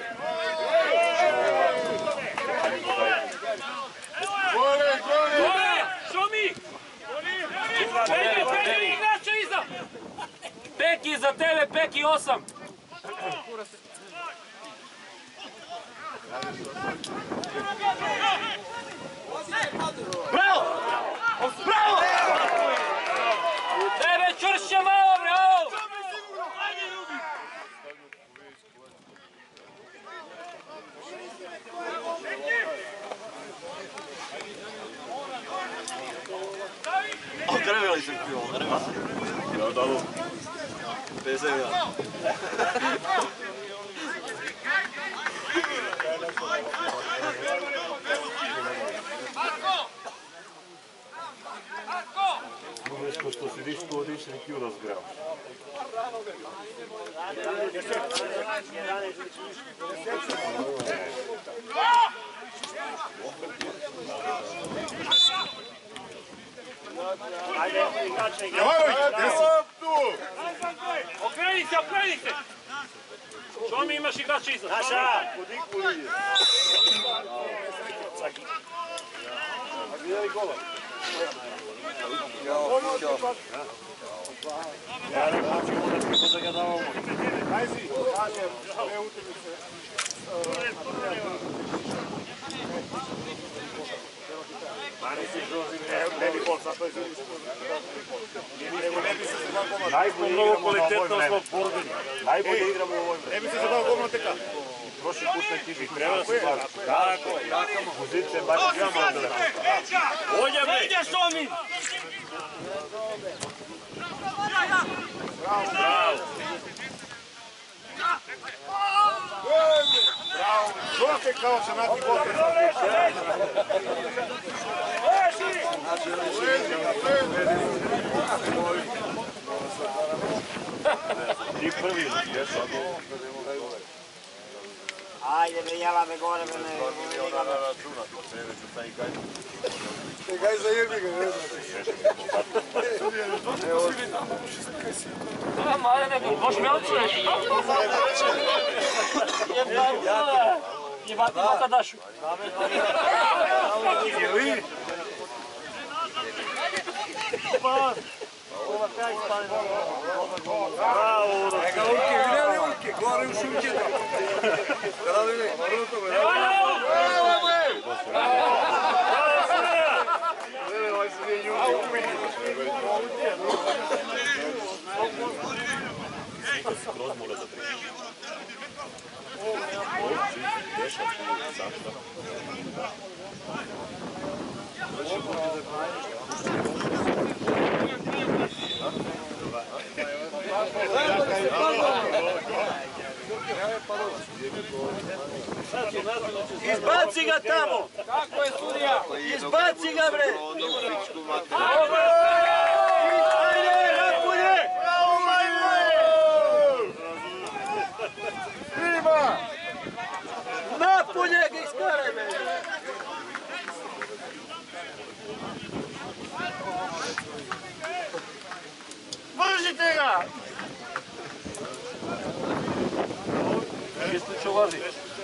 Gore, gore! Šumi! Peki igrača iza! Peki za tebe, Peki 8! Bravo! Bravo! Tebe čvršće malo, bravo! Okrevili se krivo, vrema. Ja, da lu. Bez evija. Nešto što si viš tu odiš, neki uraz greo. Ajde, igrače, Jovanović, gdje sam tu? Okreni se! Šomi imaš igrača iza! Naša! Najbolje kvalitetno smo borbeni. Najbolje igramo u ovoj mreži. Ne bi se zadao golman teka. Prošli put na ekipi treba da se bavi. Tako je. Pozicije baš gledamo odle. Ide Šomi! Bravo, bravo. Bravo. Žoke kao se nati potres. Ti prvi, jesu. Ajde, me jela me gore, me ne... Kaj za jebi ga, ne A, male nego, baš me očuješ! Jebati mata dašu! Bravo, Uroš. Neka Luki, vidjeli Luki, gore u šuće tamo. Kada vidi, rukom je. Ovaj se nije ljudi upiti. Skroz mora za tri. Izbaci ga tamo! Kako je sudija? Izbaci ga bre! Ajde, napolje! Napolje ga iskaraj me! Vržite ga! Jeste čuvari?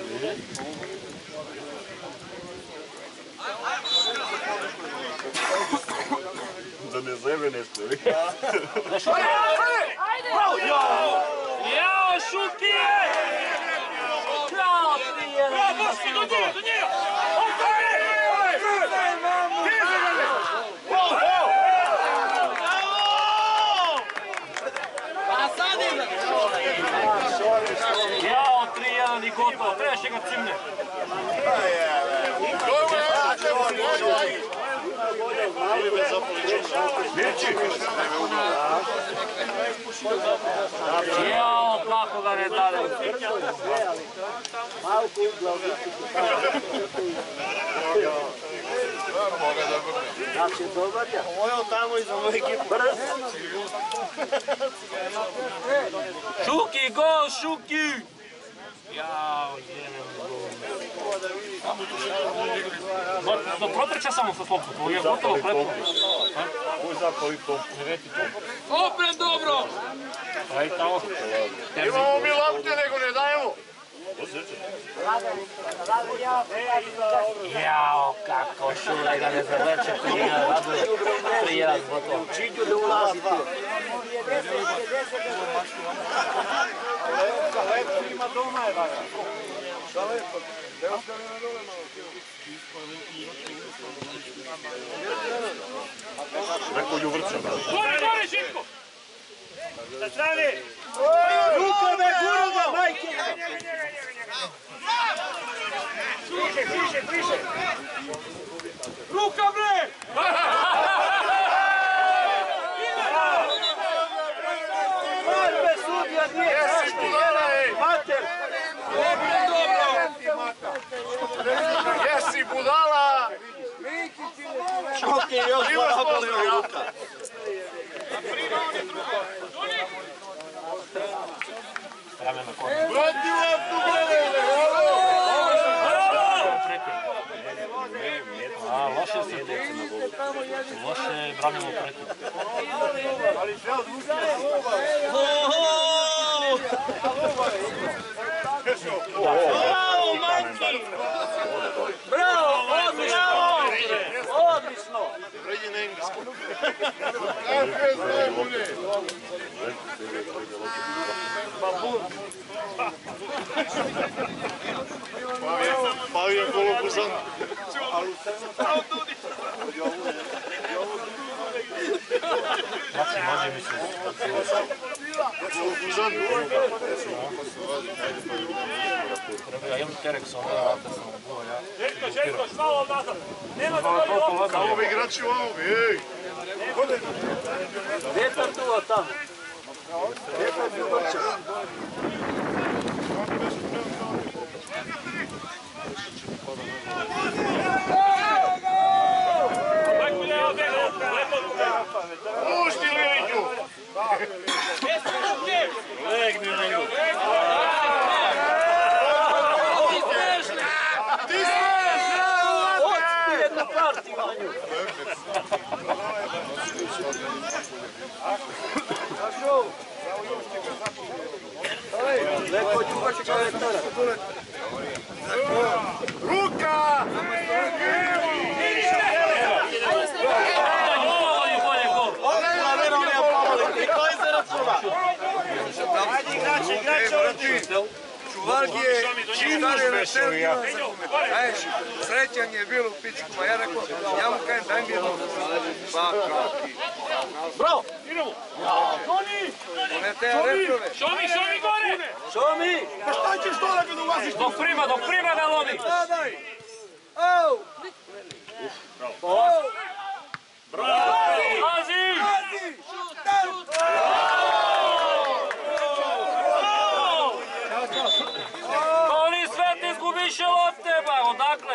Da ne zebe nešto, vi? Ajde! Jao, Šukije! Jao, prije! Bravo, Boški, do njega, do njega! Pa sad je! Jao, 3-1 i gotovo, trebaš ga cimne. Jao, kako ga ne dade. Malko uglaviti. Znači, dobar ja. Ovo je tamo iza moju ekipu. Šuki, go, Šuki! Jao, jenem go. Da protrča samo sa slopom, ovo je gotovo pretvorno. Ko zapali pompu? Opet dobro! Aj tamo. Imamo mi lopte, nego ne dajemo. Jao, kako Šulaj ga ne zavrće, prije raduje. 3-1 gotovo. Činju da ulazi tu. Lepko ima doma je vaja. Šta lepo? Gde ostavi na dole malo? Neko lju vrća. Gore, Živko! Na strani! Ruka me guruga, majke! Priše! Ruka, bre! Marbe sudija nije kašti, mater! Opet dobro! Jesi budala! Šuki, još zapali ruka. Vrati loptu, brale! A, loše se loše branimo pretim. Ali sve odlučuje. Bravo, Manki! Bravo, odlično! Odlično! Vredi na engleskom. Pa je golobuzan. Može mi se. Golobuzan. Ja imam terek sa ova, da sam bilo ja. Željko, malo nazad! Nema da voli loptu! Samo bi igrači u ovom, ej! Vjetar tu tamo. Vjetar tu vrće. Pušti Liliću! Legni na nju. Ti smeš! Otpi jednu partiju na nju. Lepo čuvaš kao vjetara. Ruka! Bolje gol. Odmah, Ajde igrače ovdje. Čuvargije, čitare na selima za gume. Aješ, srećan je bilo u pičkuma. Ja rekao, ja mu kajem, daj mi jedno. Pa kaki. Bravo! One te reprove. Šomi gore! Šomi! Pa šta ćeš to da ga dolaziš? Dok prima da lomi! Sadaj! Au! Bravo! Pazi! Oni sve ti izgubiše lopte, ba, odakle?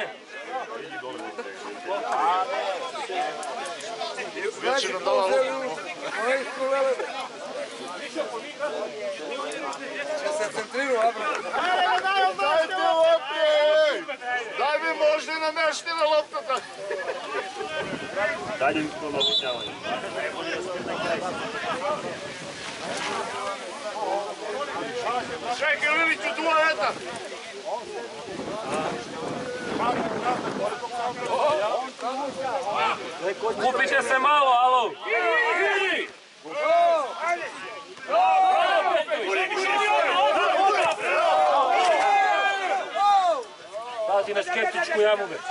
Znači, to uzeli oni iskulele. Će se centriru, Abra. Dajte lopte! Daj mi možda na meštine lopta. Daljinsko navodnjavanje. Čekaj, Liliću, tu leta! Kupite se malo, alo! Dati na skeptičku jamu, be.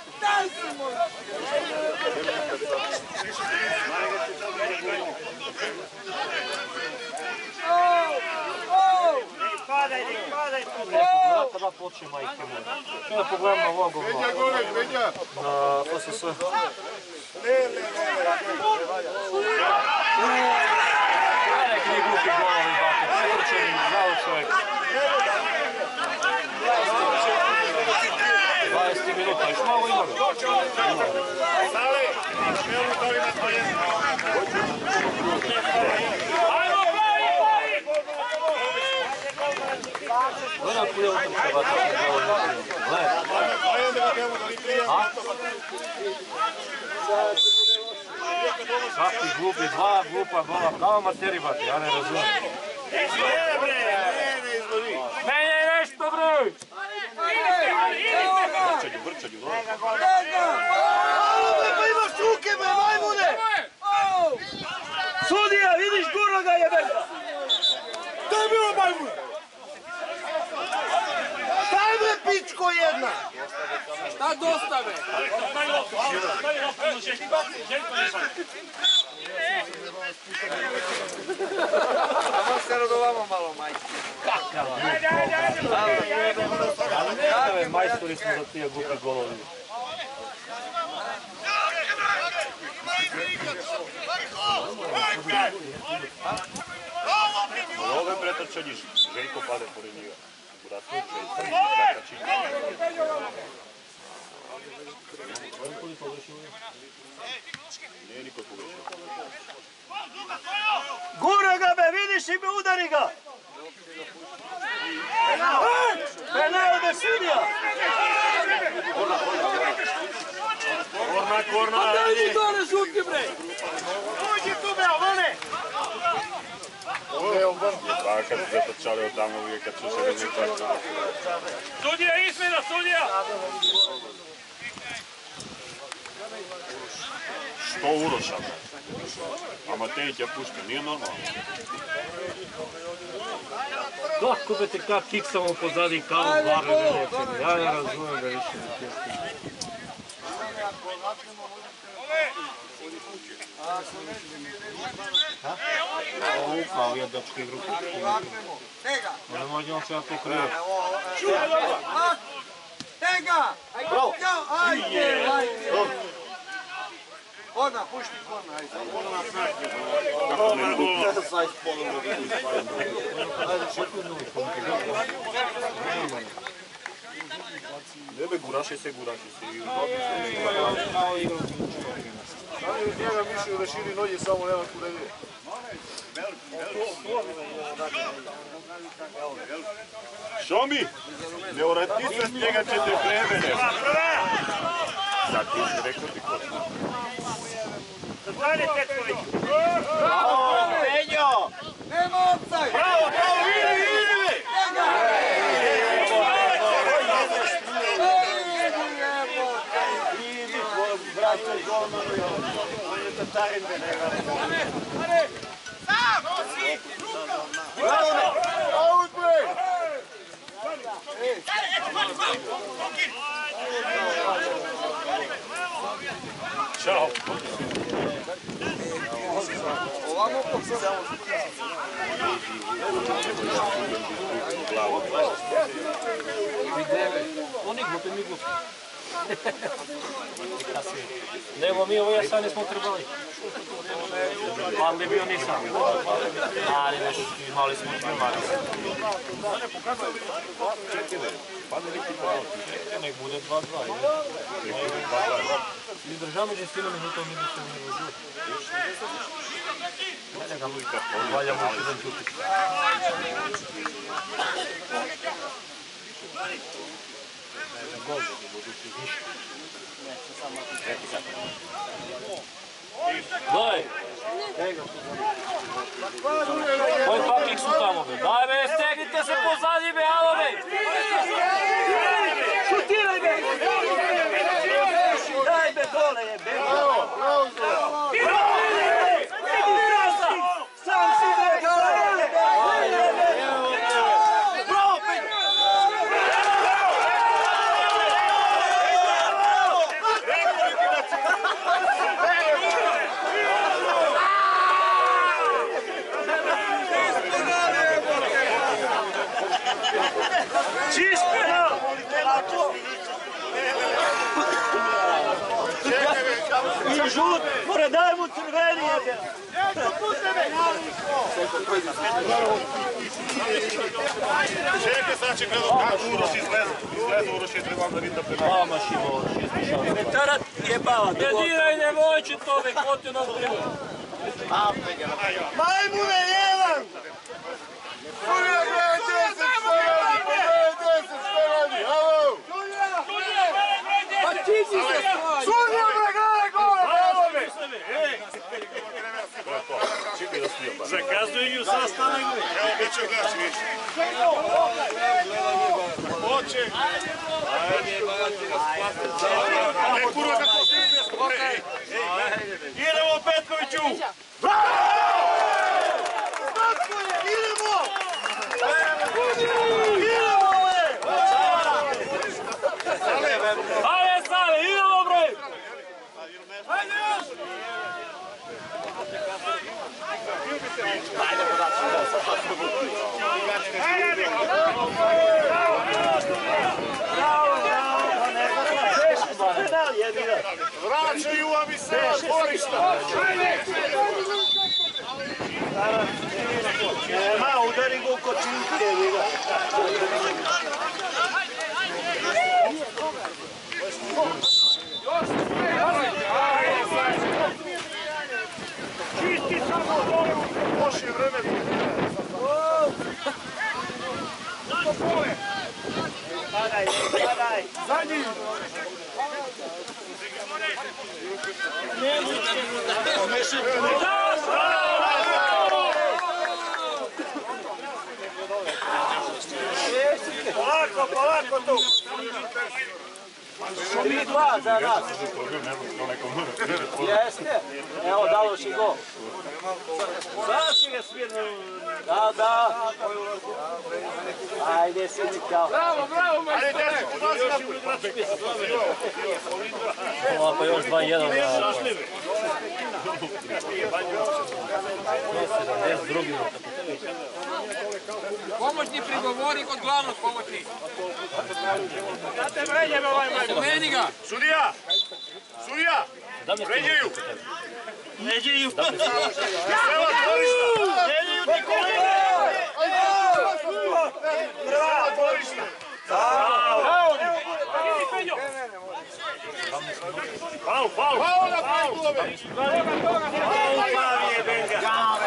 Kada počne majke moje? Kada pogledam na ovog Penja gore, penja! na FSS. Neki mi glupi golovi, bate. Pretrčeni, znao čovjek. 20 minuta, još malo imamo. Sale! Šmelu to ima tvoje! Ajmo, plavi! Gledam kuda utrče vata. Svaki glupi, dva glupa gola, kao materi bate, ja ne razumijem. Menjaj nešto, bre! Vrčanju. Pa imaš ruke, bre, majmune! Sudija, vidiš guro ga jebega! To je bilo majmun! Staj bre, pičko jedna! Šta dostave? Samo se radovamo malo, majke. Kakave majstori smo za tije glupi golovi. Ove pretrčanje, Željko pade pored njega. Nije niko pogrešio. Gura ga be, vidiš i me udari ga! Penal be sudija! Korna! Pa daj mi to ne šuti, bre! Uđi tu be, Alone! Pa kad se zatrčali od tamo uvijek kad su se rezultati. Sudija, izmjena, sudija! Što Uroša? A Matejić je pušten, nije normalno. Kako be te kak kiksamo pozadi kao glave velike? Ja ne razumijem da više ne pjestim. Ovo upao je dačke igru. Nemoj njom se ja pokrije. Tega! Ajde, ajde! Korna, pušti korna, ajde. Nebe guraši se. Njega mišljaju da širi noge, samo nema kuda ide. Šomi! Ne oratisat njega ćete premene. Sad ti si rekao ti ko. Zadanje Petković! Bravo, Penjo! Nema opcaj! Bravo, vidi me! Idi, brate, golmanu, on je tatarin, ne gleda. Ćao. Ovamo po samo. Oni glupi, mi glupi. Nego mi ovo ja sad nismo trebali. Ali bi bio nisam. Ali već imali smo imali. Nek bude 2-2. Izdržamo će stilo minutom, mi bi se ne vožu. Ne ga lujka, valjamo još jedan čuti. Gol, ne budući ništa. Daj! Koji paklik su tamo, be? Daj, be, stegnite se pozadnji, be, alo, be! Šutiraj, be! Daj, be, dole je, be! Sam si, be, dole je, be! Bravo, be! Čist penal! I žut, mora daj mu crveni jebe! Čekaj, sad će gledati kako Uroš izleze. Izleze Uroš je trebam da vidim da penal. Mama šimo, Ne tarat jebava! ne diraj, ne moći to, be, ko ti nas treba? Majmune jedan! Surija gleda 10 što radi, gleda 10 što radi, halo! Pa ti si se stoji! Surija gleda gole, halo me! Čekaj da smijem bar. Zakazuju sastanak. Evo, bit će gledaš više. Hoće. Ne kurva kako snimlje skore. Idemo Petkoviću! Idemo! Ajde, Sale, idemo, broj! Vraćaju vam i se korišta. Nema, udari go u kočinke, jebiga. Čisti samo dole u loše vreme. Padaj, padaj. Zadnji. Polako, polako tu. 3-2 za nas. Jeste. Evo, dalo si gol. Sada si ga smirno. Da, da. Ajde, sidi kao. Bravo, bravo, majstor! Ajde, dečko, podazi na Ova pa još 2-1 na... 72. Pomoćni prigovori kod glavnog pomoćnika. Spomeni ga! Sudija! Sudija! Vređaju! Neđeju. Sela dvorišta! Neđeju ti kolege. Sela dvorišta! Faul, faul! Faul na faul! Faul je benga.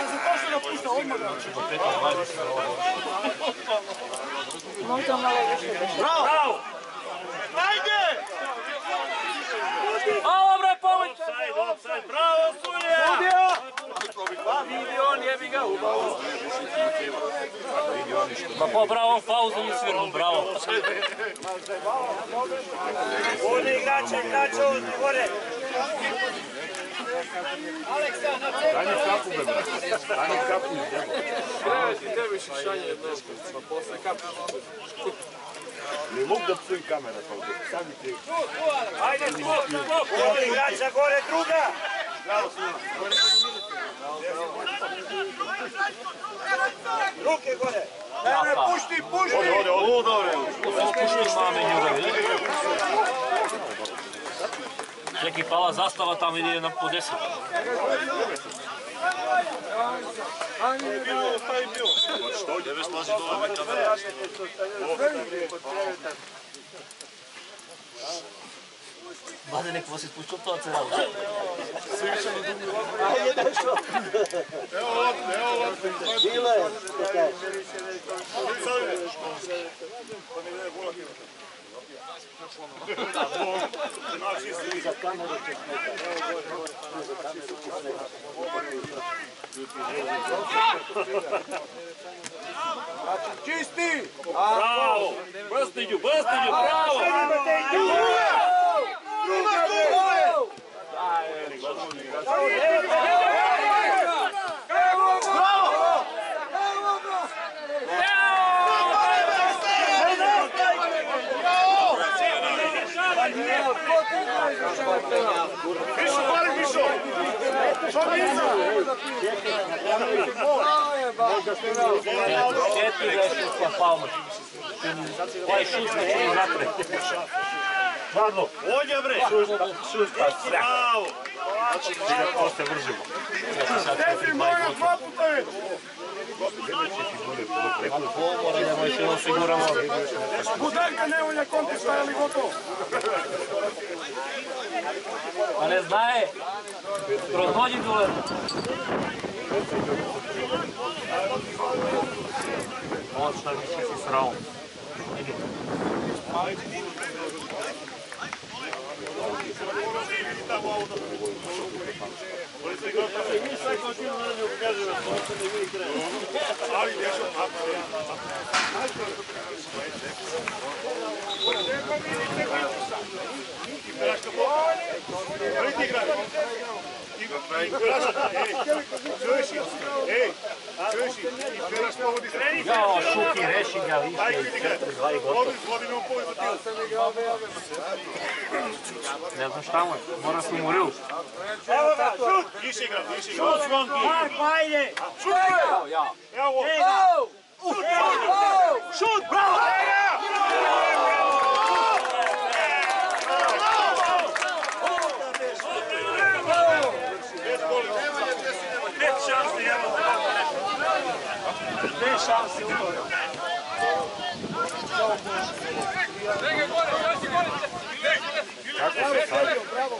Bravo! Ajde! Alo, bre, pomoć! Offside, offside, bravo, Sulja! Sudija! Pa vidi on jebi ga ubao. Ma pa bravo, pauzu mi svirnu, bravo. Ovdje igrače, ovdje gore. Daj mi kapu, bebe. Daj mi kapu iz njega. Tebi šišanje jedno, pa posle kapiš. Ne mogu da psujem kamera kao to. Sami ti. Ajde, skok! Ovo igrača gore, druga! Bravo, Sima. Ruke gore! Ne, pušti! Ode. Pušti mame ljubavi. Neki pala zastava tamo ide na po 10. Što? Gdje slaži dole kamera? Bade nek vas ispušću to celo. Ajde, nešto. Evo ovako. Bilo je. Za kameru će Čisti! Bravo! Brstiću, bravo! Višo, Mari, višo! Što nisam? Četiri da je šutla Palma. Ovaj šutla će mi zapre. Hladno. Ovdje, bre! Šutla, srak. Bravo! Ti ga posle vržimo. Stefri, moja dva puta već! Mora da moj se osiguramo. Budarka ne volja konti stajali gotovo. Pa ne znaje. Kroz nođi dole. On šta više si srao. Jao, Šuki, reši ga više. Ne znam šta mu je, mora se umoril. Evo ga, šut! Više igra, više igra. Šut, Zvonki! Marko, ajde! Šut! Evo ovo! Šut, bravo! Pet šansi, evo. Pet šansi, utorio. Kako se sad?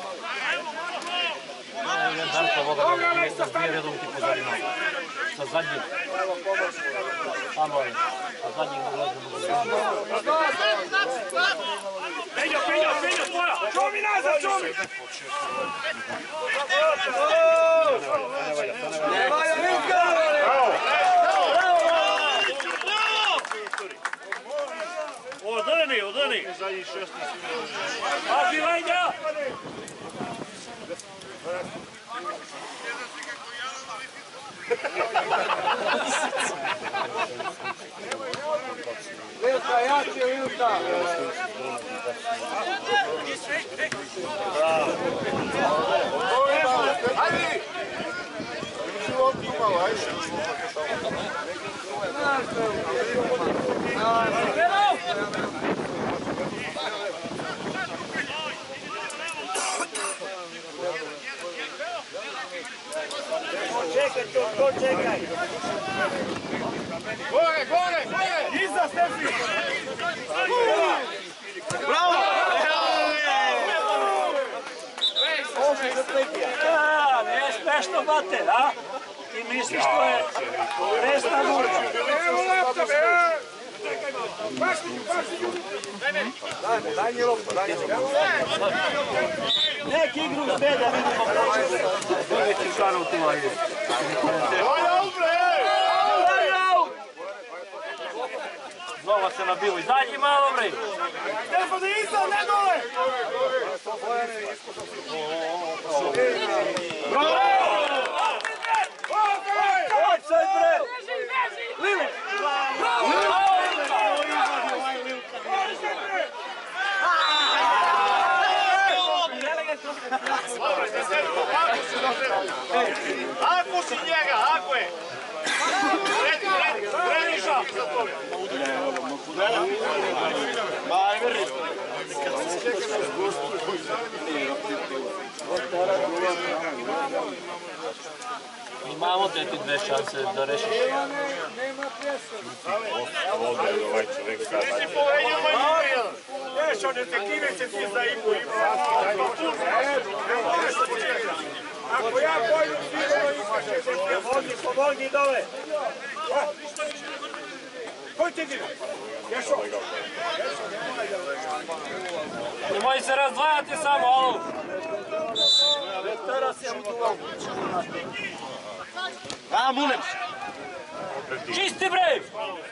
Darko Voga da je redom ti pozadima. Sa zadnjeg. Samo je. Sa zadnjeg da gledamo. Penjo, tvora! Čomi nazad, čomi! Odrni! Pazi, Vajda! Vilka, jači Vilka! Ajde! Životno malo, ajde. Čekaj, to čekaj! Gore! Iza, Stefi! Bravo! Ne smešno bate, a? Ti misliš to je resna burka. Evo lopta, Daj mi lopta, Neki igru s beda vidimo početi. Neki šarov tu ajde. Nova se nabili. Zadnji malo bre. Stefan, iza, ne dole! Ako si njega, ako je! Rediša! Imamo te ti dve šanse da rešiš. Ovdje je ovaj čovjek sada. Ti si povedio moj jedan. Neš, on detektive se ti za imu Ako ja pođu svirano iskače se prevodi, pomogni dole. Koji ti dine? Ješo? Nemoj se razdvajati samo, alo! A, molim! Čisti bre!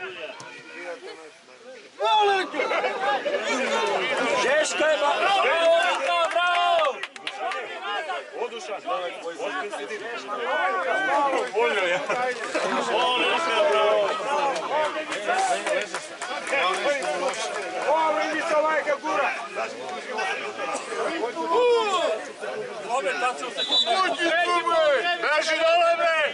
Žeška je Bravo, Luka, bravo! Odušan, bolje je. Bravo. Ovo vidi se lajka gura. Ove, tad se u sekundu. Uđi tu bre! Beži dole bre!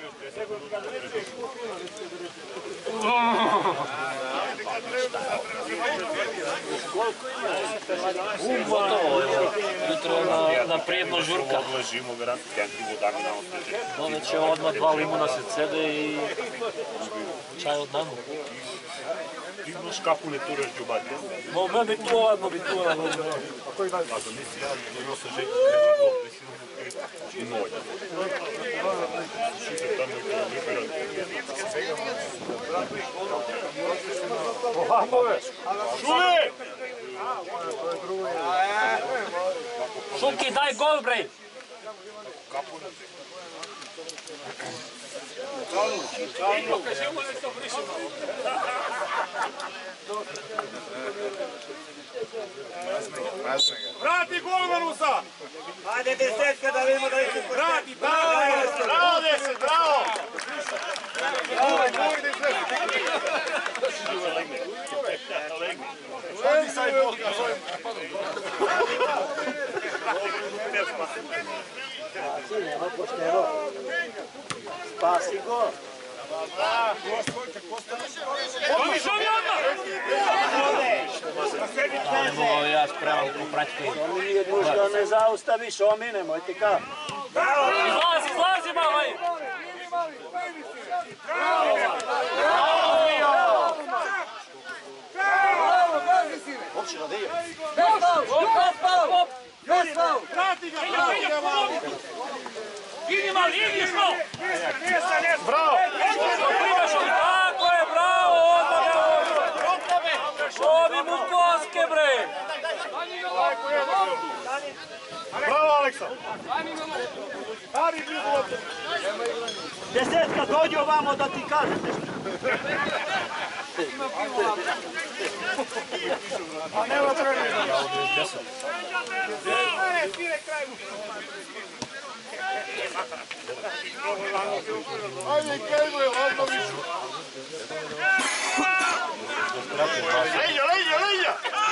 Gotovo, jutro je na prijedno žurka. Ležimo, vjerojatno, kenti vodami na osnovi. Doneće odmah 2 limuna se cede i čaj od nama. Ti imaš kako ne turaš džubati? No, me bi to ladno, bi to ladno. A to nisi ja, donio sam željki, kreći to, presilu i noj. Šite tamo i to vibirati. Ohamove! Šume! Šuki, daj gol, bre! Vrati golmanusa! Hajde desetka da vidimo da ih Vrati, bravo, deset, bravo! Spasi go. Evo, ja spreman po praćku. Nije dužno, ne zaustaviš, omi, nemoj ti kao. Izlazi, mamaj! Idi mal, idi što! Bravo! Tako je, bravo! Odmah ga šovi mu koske, bre! Bravo, Aleksa! Desetka, dođi ovamo da ti kažem nešto. A nema prvi! Ajde, kajmo je, odmah višu! Leđa, leđa, leđa!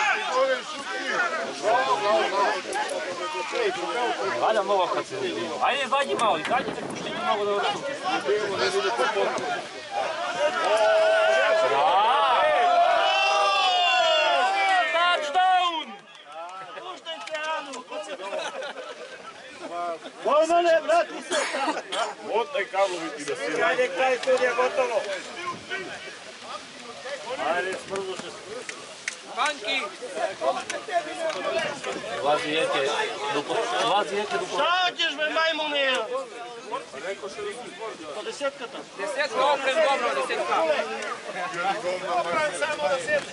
Valja mnogo kad se vidi. Ajde, izađi malo, izađi te puštenje mnogo da vršu. Touchdown! Golmane, vrati se. Motaj kablovi ti da si. Ajde, kraj studija, gotovo. Ajde, smrzo se. Lazi jeke dupo. Šta ćeš me majmune? Pa desetka tam. Desetka, opred dobro, desetka. Opran samo da se...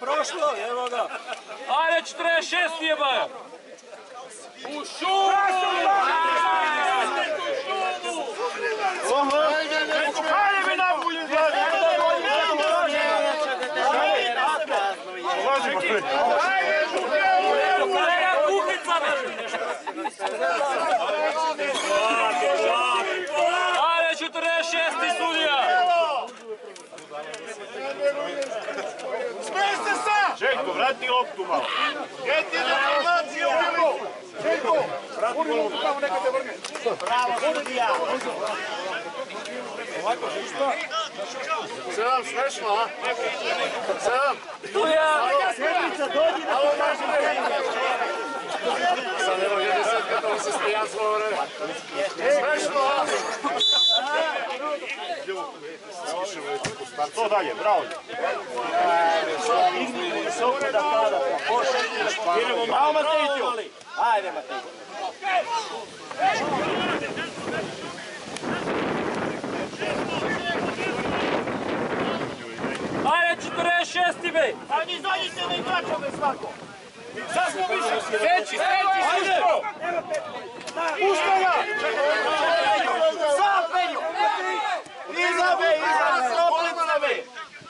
prošlo, evo ga. Ajde, 46 je ba! U šumu! Hajde mi napulj izlazi! Ajde, 46 sudija! Smej se sa! Željko, vrati loptu malo. Gdje ti informaciju bili? Željko! Vrati loptu. Bravo, sudija. Sedam, smešno, a? Sedam! Sudija! Sjednica, dođi da pokaži. Sad evo je desetka, to se stijan svoje vreme. Smešno, a? To dalje, bravo. Visoko da pada. Idemo, bravo Matejiću. Ajde Matejiću. Ajde, 46 be! Ajde, izađite na igračove svako. Sad smo više! Steći, Sisko! Pušta ga! Sam, Penju! Iza be, iza, sloplica be!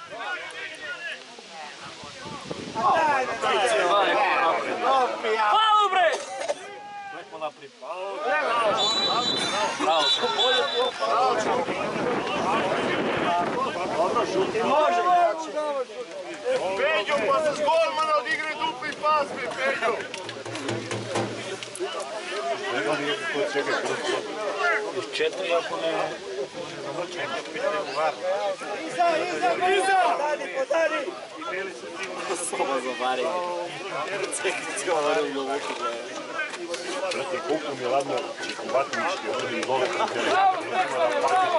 Palu bre! Dobro, šuti može. Peđo, pa se s golmana odigri dupli pas, mi Peđo! Četiri, ako ne... Iza! Podari! Soba zavari. Cekrici ovaru do vuku gleda. Brate, koliko mi je ladno Vatnički odredi gole. Bravo, Stefane, bravo!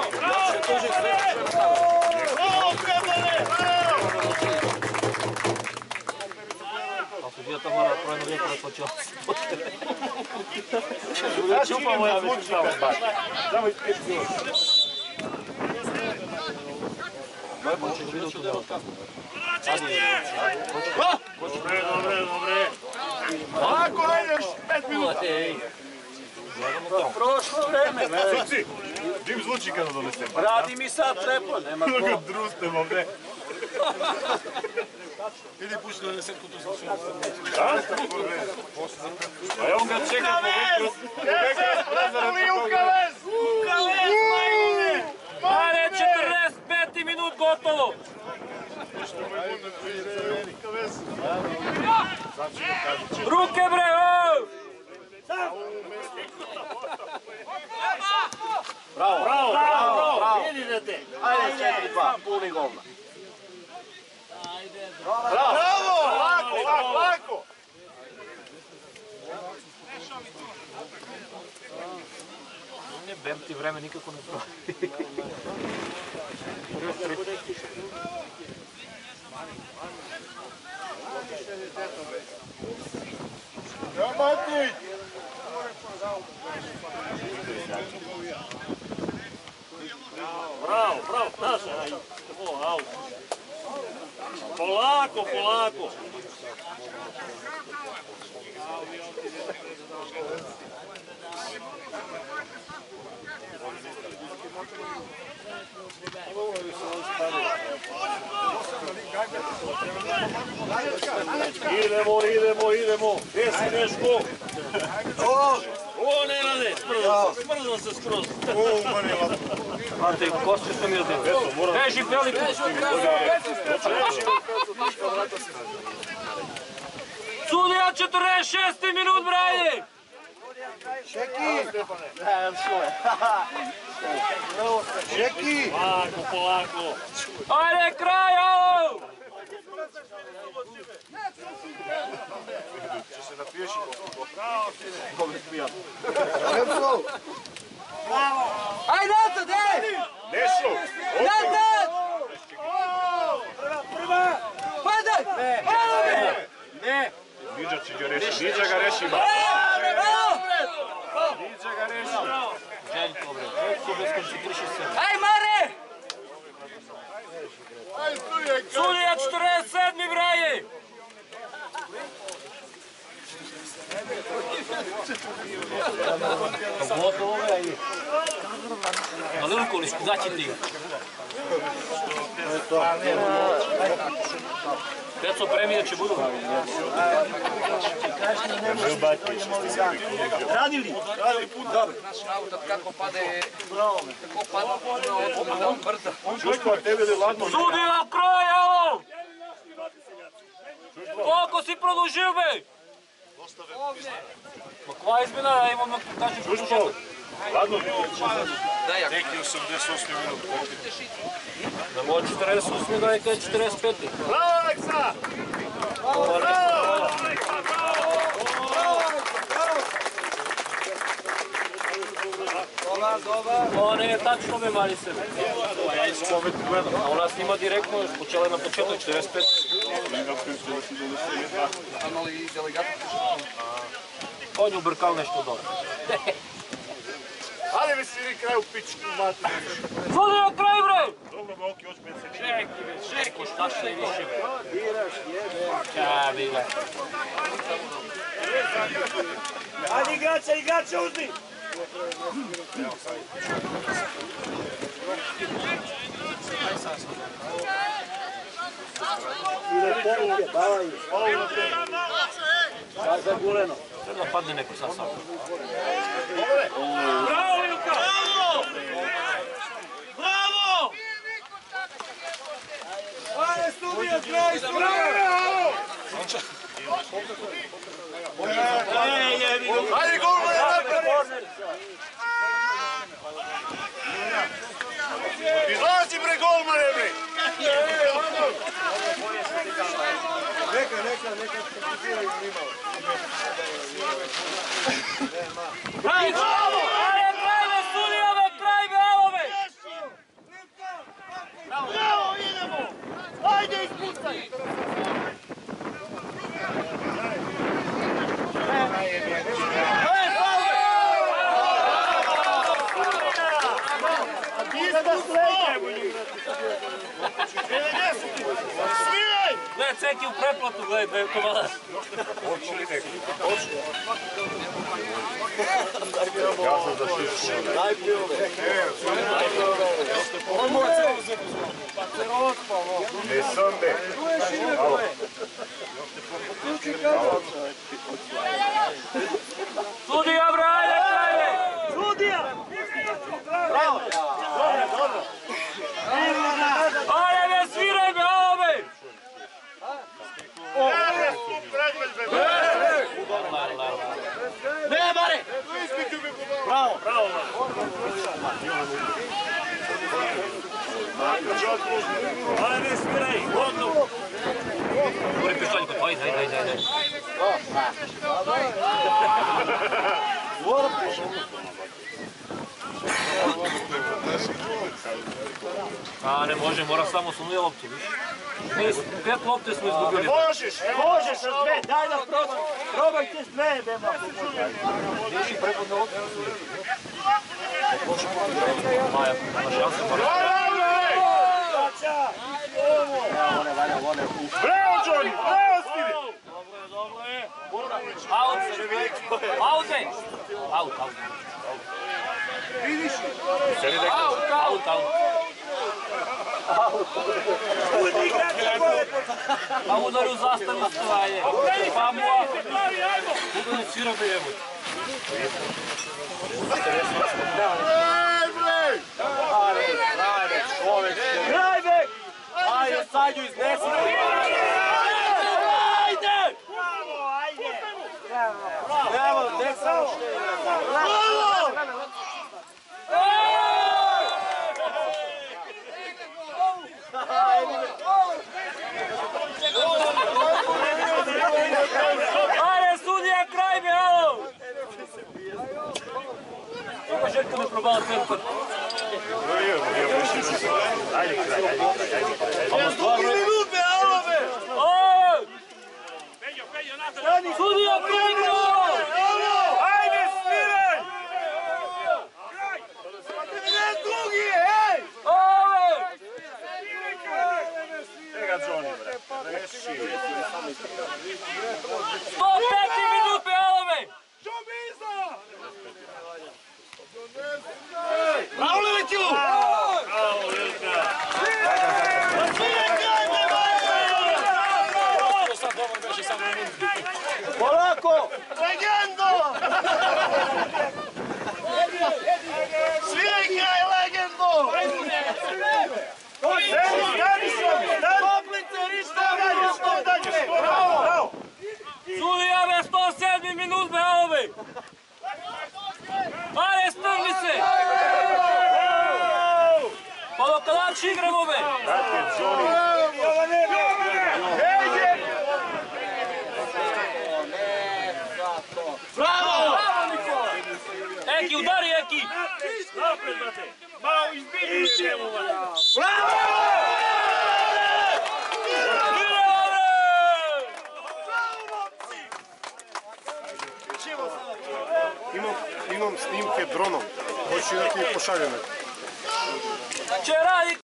Bravo, Stefane, bravo! A sudija to mora pravno lijepo da počeo. Čupamo ja već tamo baš. Samo ispriječiti ovo. Dobre. Lako ideš, 5 minuta! Prošlo vreme, me. Suci, Jim zvuči kada donesem. Radi mi sad telefon, nema Kako ko. drustem ovdje. Idi puši do desetku, tu sam sve. A ja on ga čekam po metru. Deset, letali Ukavez! Ukavez, majmune! Ajde, 45 minut gotovo! Ruke bre, o! Bravo. Idite. Ajde, 4-2, puni govna. Bravo! Lako! Ne, Bem ti vreme nikako ne provi. Matić! Bravo, naša. Polako. Idemo. Gdje si Neško? O, ne rade, smrzao se skroz. Ante, kosti što mi odjeli. Beži, Peliku! Sudija, 46 minut, braje! Čeki! Polako. Ajde, kraj, alo! Ajde, Nato, daj! Nešo! Nato! Padaj! Ne. Niđa će ga reši, Niđa ga reši. Željko, bre. Željko, bez koncentriši se. Aj, Mare! Aj, tu je! Sudija, 47 braje! Gotovo je i... Ali Nikolić, kuda će ti? Peco premijer će budu. Radili? Dobro. Kako pade... Kako pada on brzo. Sudija kraj, alo! Koliko si produžio, be? Ma kva izmjena, ja imam na kažem produžio. Ladno? Daj, Neki 88 minut. Da može 48, da je kaj 45. Bravo, Aleksa! Bravo! To ne je tačno, be, mali se. Ja iz momentu gledam. A u nas ima direktno, još počela je na početku 45. ali delegati On je ubrkal nešto dobro. Hajde mi sviri kraj u pičku, mati. Sudija kraj, bre! Dobro, Boki, hoć 5 sekundi. Čekaj, be, čekaj, šta što je više, be. Ja, bile. Ajde igrača, uzmi! Ide poruke, davaj. Sad za Guleno. Treba da padne neko sad sam. Bravo, Ilka! Bravo! Bravo! Ajde, studija, kraj, Ajde, golmane, napred! Izlazi, bre, golmane, bre! Neka kompliciraju nimalo. Bravo! Ajde, kraj, be, sudija, be, kraj, be, evo, be! Bravo, idemo! Ajde, ispucaj! Gle, ceki u preplatu, gledaj, komada. Ja sam za šišku. Ne sonde. Alo. Sudija, bre, ajde, kraj, be! Sudija! Bravo! Dobro! Ajde, be, sviraj, be, evo, be! Ne, Mare! Bravo! Bravo, Ajde, sviraj, gotovo! Gori pištaljko, ajde, ajde, ajde. A, ne može, mora samo sunuje loptu, viš? 5 lopte smo izgubili. Možeš! Možeš sa sve, daj da probaj! Probaj ti s dve, bema! Viši prepodne lopte su sunuje. Maja, ima šanse, mora. Bravo, Johnny! Bravo, Steve! Aut! Aute! Aut, aut. Aut, aut. Pa udari u zastavu stoje. Pa mu Budu ne svira be jebo. Krajbek! Ajde, Sanju iznesi! Ajde! Bravo, ajde! Bravo, tek samo što je. Bravo! Ajde, sudija, kraj mi, alo! Kako Željko me probala centar? Ajde, kraj. Minute, alo be! Sudija, kraj mi, alo! Ajde, sviraj! Ne drugi, ej! Čega Johnny, bre? Reši. 105 minut, alo me! Što mi Sviraj kraj legendu! Toplice, ništa dalje, što dalje! Bravo! Sudija me 107. minut be ovi! Ajde, strni se! Pa dok kalač igramo be! Bravo! Eki, udari Eki! Napred, brate! Malo izbili! Bravo! Imam snimke dronom. Hoću da ti pošaljem. Će radi